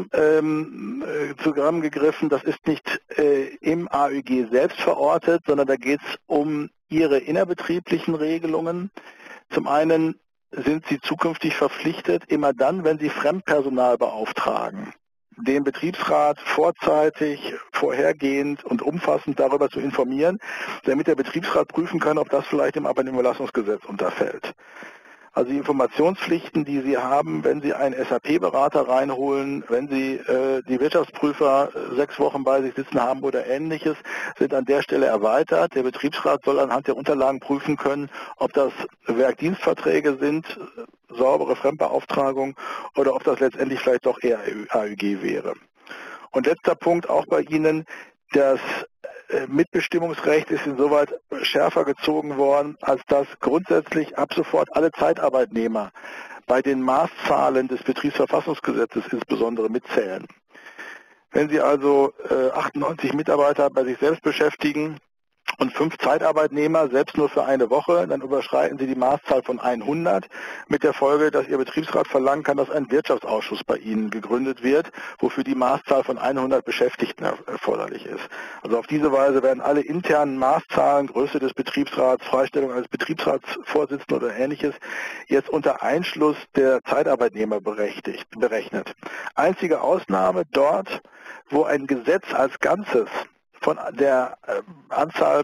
zusammengegriffen, das ist nicht im AÜG selbst verortet, sondern da geht es um Ihre innerbetrieblichen Regelungen. Zum einen sind Sie zukünftig verpflichtet, immer dann, wenn Sie Fremdpersonal beauftragen, den Betriebsrat vorzeitig, vorhergehend und umfassend darüber zu informieren, damit der Betriebsrat prüfen kann, ob das vielleicht dem Arbeitnehmerüberlassungsgesetz unterfällt. Also die Informationspflichten, die Sie haben, wenn Sie einen SAP-Berater reinholen, wenn Sie die Wirtschaftsprüfer 6 Wochen bei sich sitzen haben oder Ähnliches, sind an der Stelle erweitert. Der Betriebsrat soll anhand der Unterlagen prüfen können, ob das Werkdienstverträge sind, saubere Fremdbeauftragung oder ob das letztendlich vielleicht doch eher AÜG wäre. Und letzter Punkt auch bei Ihnen, das Mitbestimmungsrecht ist insoweit schärfer gezogen worden, als dass grundsätzlich ab sofort alle Zeitarbeitnehmer bei den Maßzahlen des Betriebsverfassungsgesetzes insbesondere mitzählen. Wenn Sie also 98 Mitarbeiter bei sich selbst beschäftigen und 5 Zeitarbeitnehmer, selbst nur für eine Woche, dann überschreiten Sie die Maßzahl von 100 mit der Folge, dass Ihr Betriebsrat verlangen kann, dass ein Wirtschaftsausschuss bei Ihnen gegründet wird, wofür die Maßzahl von 100 Beschäftigten erforderlich ist. Also auf diese Weise werden alle internen Maßzahlen, Größe des Betriebsrats, Freistellung eines Betriebsratsvorsitzenden oder Ähnliches, jetzt unter Einschluss der Zeitarbeitnehmer berechnet. Einzige Ausnahme dort, wo ein Gesetz als Ganzes von der Anzahl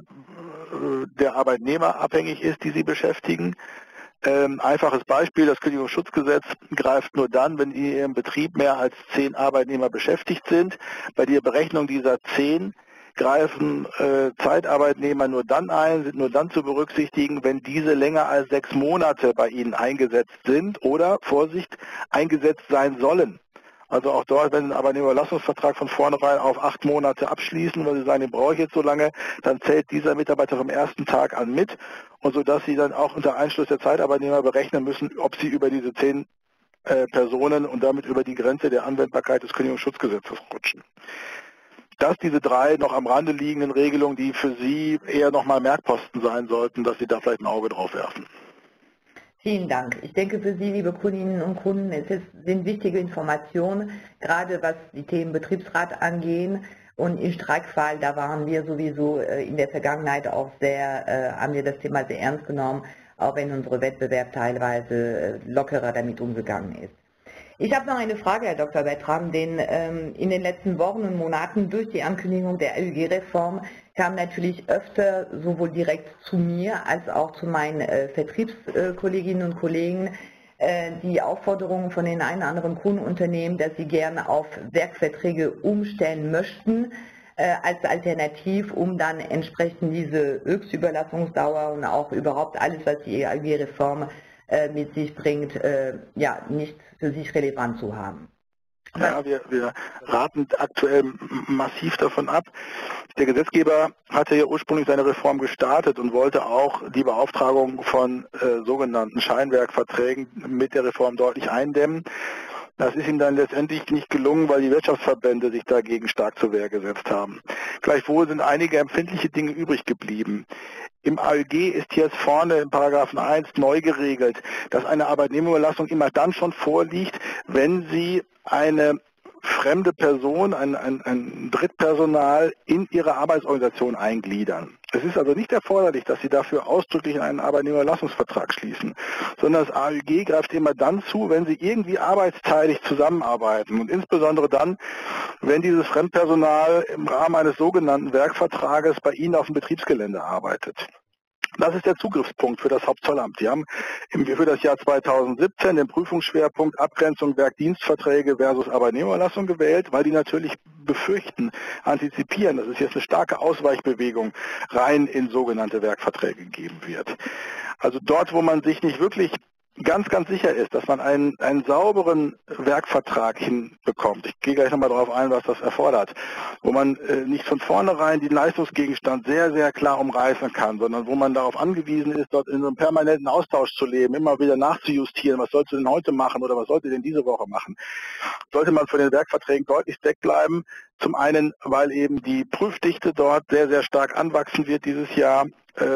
der Arbeitnehmer abhängig ist, die sie beschäftigen. Einfaches Beispiel, das Kündigungsschutzgesetz greift nur dann, wenn in Ihrem Betrieb mehr als 10 Arbeitnehmer beschäftigt sind. Bei der Berechnung dieser 10 greifen Zeitarbeitnehmer nur dann ein, sind nur dann zu berücksichtigen, wenn diese länger als 6 Monate bei Ihnen eingesetzt sind oder, Vorsicht, eingesetzt sein sollen. Also auch dort, wenn Sie einen Arbeitnehmerüberlassungsvertrag von vornherein auf 8 Monate abschließen, weil Sie sagen, den brauche ich jetzt so lange, dann zählt dieser Mitarbeiter vom ersten Tag an mit, und sodass Sie dann auch unter Einschluss der Zeitarbeitnehmer berechnen müssen, ob Sie über diese 10 Personen und damit über die Grenze der Anwendbarkeit des Kündigungsschutzgesetzes rutschen. Das diese 3 noch am Rande liegenden Regelungen, die für Sie eher nochmal Merkposten sein sollten, dass Sie da vielleicht ein Auge drauf werfen. Vielen Dank. Ich denke, für Sie, liebe Kundinnen und Kunden, sind wichtige Informationen, gerade was die Themen Betriebsrat angehen. Und im Streikfall, da waren wir sowieso in der Vergangenheit auch haben wir das Thema sehr ernst genommen, auch wenn unser Wettbewerb teilweise lockerer damit umgegangen ist. Ich habe noch eine Frage, Herr Dr. Bertram, denn in den letzten Wochen und Monaten durch die Ankündigung der AÜG-Reform kam natürlich öfter sowohl direkt zu mir als auch zu meinen Vertriebskolleginnen und Kollegen die Aufforderungen von den einen oder anderen Kundenunternehmen, dass sie gerne auf Werkverträge umstellen möchten als Alternativ, um dann entsprechend diese Höchstüberlassungsdauer und auch überhaupt alles, was die AÜG-Reform mit sich bringt, ja, nicht für sich relevant zu haben. Ja, wir raten aktuell massiv davon ab. Der Gesetzgeber hatte ja ursprünglich seine Reform gestartet und wollte auch die Beauftragung von sogenannten Scheinwerkverträgen mit der Reform deutlich eindämmen. Das ist ihm dann letztendlich nicht gelungen, weil die Wirtschaftsverbände sich dagegen stark zur Wehr gesetzt haben. Gleichwohl sind einige empfindliche Dinge übrig geblieben. Im AÜG ist jetzt vorne in Paragraphen 1 neu geregelt, dass eine Arbeitnehmerüberlassung immer dann schon vorliegt, wenn sie eine fremde Person, ein Drittpersonal in ihre Arbeitsorganisation eingliedern. Es ist also nicht erforderlich, dass Sie dafür ausdrücklich einen Arbeitnehmerüberlassungsvertrag schließen, sondern das AÜG greift immer dann zu, wenn Sie irgendwie arbeitsteilig zusammenarbeiten und insbesondere dann, wenn dieses Fremdpersonal im Rahmen eines sogenannten Werkvertrages bei Ihnen auf dem Betriebsgelände arbeitet. Das ist der Zugriffspunkt für das Hauptzollamt. Sie haben für das Jahr 2017 den Prüfungsschwerpunkt Abgrenzung Werkdienstverträge versus Arbeitnehmerüberlassung gewählt, weil die natürlich befürchten, antizipieren, dass es jetzt eine starke Ausweichbewegung rein in sogenannte Werkverträge geben wird. Also dort, wo man sich nicht wirklich ganz sicher ist, dass man einen sauberen Werkvertrag hinbekommt. Ich gehe gleich nochmal darauf ein, was das erfordert. Wo man nicht von vornherein den Leistungsgegenstand sehr klar umreißen kann, sondern wo man darauf angewiesen ist, dort in einem permanenten Austausch zu leben, immer wieder nachzujustieren, was sollst du denn heute machen oder was sollt ihr denn diese Woche machen. Sollte man von den Werkverträgen deutlich wegbleiben. Zum einen, weil eben die Prüfdichte dort sehr stark anwachsen wird dieses Jahr.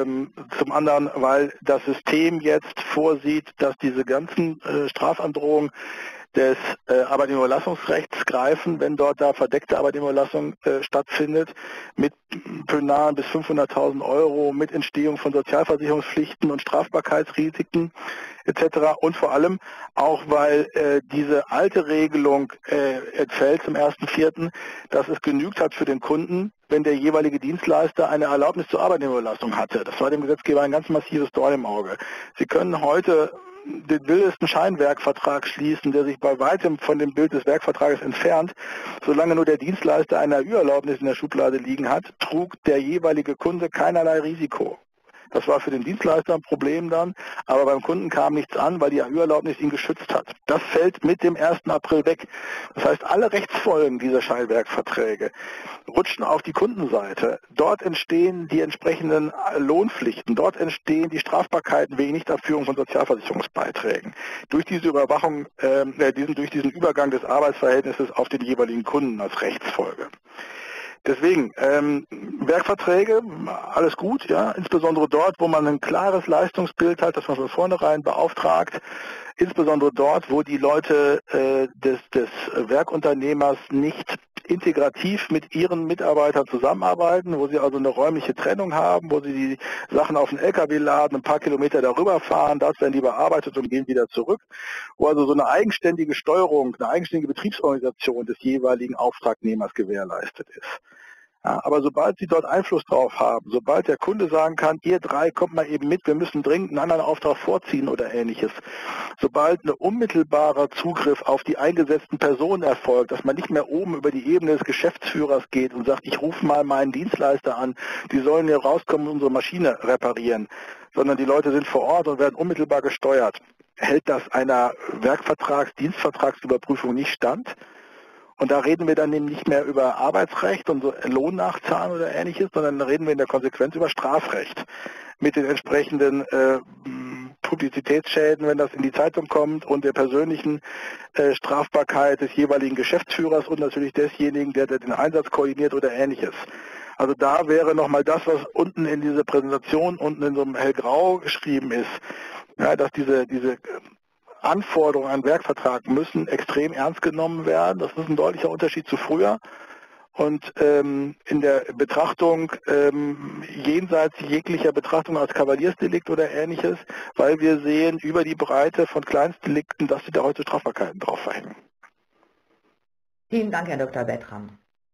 Zum anderen, weil das System jetzt vorsieht, dass diese ganzen Strafandrohungen des Arbeitnehmerüberlassungsrechts greifen, wenn dort da verdeckte Arbeitnehmerüberlassung stattfindet, mit Pönalen bis 500.000 Euro, mit Entstehung von Sozialversicherungspflichten und Strafbarkeitsrisiken etc. Und vor allem auch, weil diese alte Regelung entfällt zum 1.4., dass es genügt hat für den Kunden, wenn der jeweilige Dienstleister eine Erlaubnis zur Arbeitnehmerüberlassung hatte. Das war dem Gesetzgeber ein ganz massives Dorn im Auge. Sie können heute den wildesten Scheinwerkvertrag schließen, der sich bei weitem von dem Bild des Werkvertrages entfernt. Solange nur der Dienstleister eine AÜ-Erlaubnis in der Schublade liegen hat, trug der jeweilige Kunde keinerlei Risiko. Das war für den Dienstleister ein Problem dann, aber beim Kunden kam nichts an, weil die AÜ-Erlaubnis ihn geschützt hat. Das fällt mit dem 1. April weg. Das heißt, alle Rechtsfolgen dieser Scheinwerkverträge rutschen auf die Kundenseite. Dort entstehen die entsprechenden Lohnpflichten, dort entstehen die Strafbarkeiten wegen Nichtabführung von Sozialversicherungsbeiträgen. Durch diese Überwachung, durch diesen Übergang des Arbeitsverhältnisses auf den jeweiligen Kunden als Rechtsfolge. Deswegen, Werkverträge, alles gut, ja, insbesondere dort, wo man ein klares Leistungsbild hat, das man von vornherein beauftragt, insbesondere dort, wo die Leute des Werkunternehmers nicht integrativ mit ihren Mitarbeitern zusammenarbeiten, wo sie also eine räumliche Trennung haben, wo sie die Sachen auf den LKW laden, ein paar Kilometer darüber fahren, dort werden die bearbeitet und gehen wieder zurück, wo also so eine eigenständige Steuerung, eine eigenständige Betriebsorganisation des jeweiligen Auftragnehmers gewährleistet ist. Ja, aber sobald Sie dort Einfluss drauf haben, sobald der Kunde sagen kann, ihr drei kommt mal eben mit, wir müssen dringend einen anderen Auftrag vorziehen oder ähnliches, sobald ein unmittelbarer Zugriff auf die eingesetzten Personen erfolgt, dass man nicht mehr oben über die Ebene des Geschäftsführers geht und sagt, ich rufe mal meinen Dienstleister an, die sollen hier rauskommen und unsere Maschine reparieren, sondern die Leute sind vor Ort und werden unmittelbar gesteuert, hält das einer Dienstvertragsüberprüfung nicht stand. Und da reden wir dann eben nicht mehr über Arbeitsrecht und so Lohnnachzahlen oder ähnliches, sondern da reden wir in der Konsequenz über Strafrecht mit den entsprechenden Publizitätsschäden, wenn das in die Zeitung kommt, und der persönlichen Strafbarkeit des jeweiligen Geschäftsführers und natürlich desjenigen, der den Einsatz koordiniert oder ähnliches. Also da wäre nochmal das, was unten in dieser Präsentation, unten in so einem hellgrau geschrieben ist, ja, dass diese Anforderungen an Werkvertrag müssen extrem ernst genommen werden. Das ist ein deutlicher Unterschied zu früher. Und in der Betrachtung, jenseits jeglicher Betrachtung als Kavaliersdelikt oder ähnliches, weil wir sehen über die Breite von Kleinstdelikten, dass sie da heute Strafbarkeiten drauf verhängen. Vielen Dank, Herr Dr. Bertram.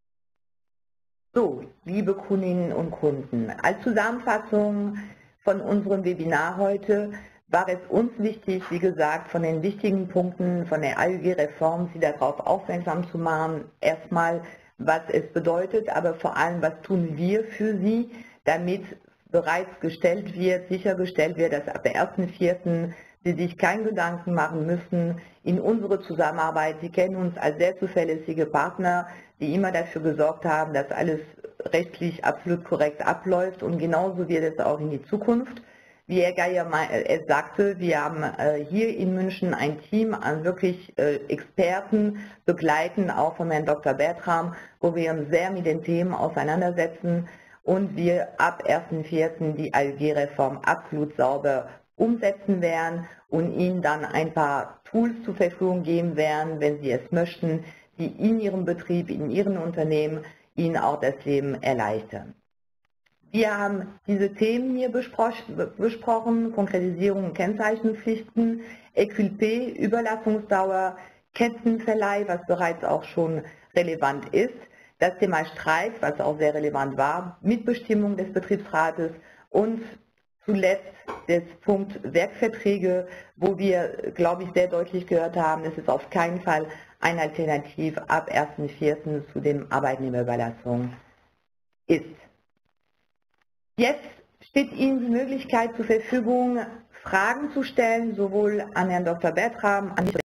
So, liebe Kundinnen und Kunden, als Zusammenfassung von unserem Webinar heute war es uns wichtig, wie gesagt, von den wichtigen Punkten von der AÜG-Reform Sie darauf aufmerksam zu machen. Erstmal, was es bedeutet, aber vor allem, was tun wir für Sie, damit bereits sichergestellt wird, dass ab 1.4. Sie sich keinen Gedanken machen müssen in unsere Zusammenarbeit. Sie kennen uns als sehr zuverlässige Partner, die immer dafür gesorgt haben, dass alles rechtlich absolut korrekt abläuft, und genauso wird es auch in die Zukunft. Wie Herr Geier sagte, wir haben hier in München ein Team an wirklich Experten, begleiten auch von Herrn Dr. Bertram, wo wir uns sehr mit den Themen auseinandersetzen und wir ab 1.4. die AÜG-Reform absolut sauber umsetzen werden und Ihnen dann ein paar Tools zur Verfügung geben werden, wenn Sie es möchten, die in Ihrem Betrieb, in Ihren Unternehmen Ihnen auch das Leben erleichtern. Wir haben diese Themen hier besprochen, Konkretisierung und Kennzeichnungspflichten, Equilpé, Überlassungsdauer, Kettenverleih, was bereits auch schon relevant ist, das Thema Streik, was auch sehr relevant war, Mitbestimmung des Betriebsrates und zuletzt der Punkt Werkverträge, wo wir, glaube ich, sehr deutlich gehört haben, dass es auf keinen Fall eine Alternative ab 1.4. zu den Arbeitnehmerüberlassungen ist. Jetzt steht Ihnen die Möglichkeit zur Verfügung, Fragen zu stellen, sowohl an Herrn Dr. Bertram, an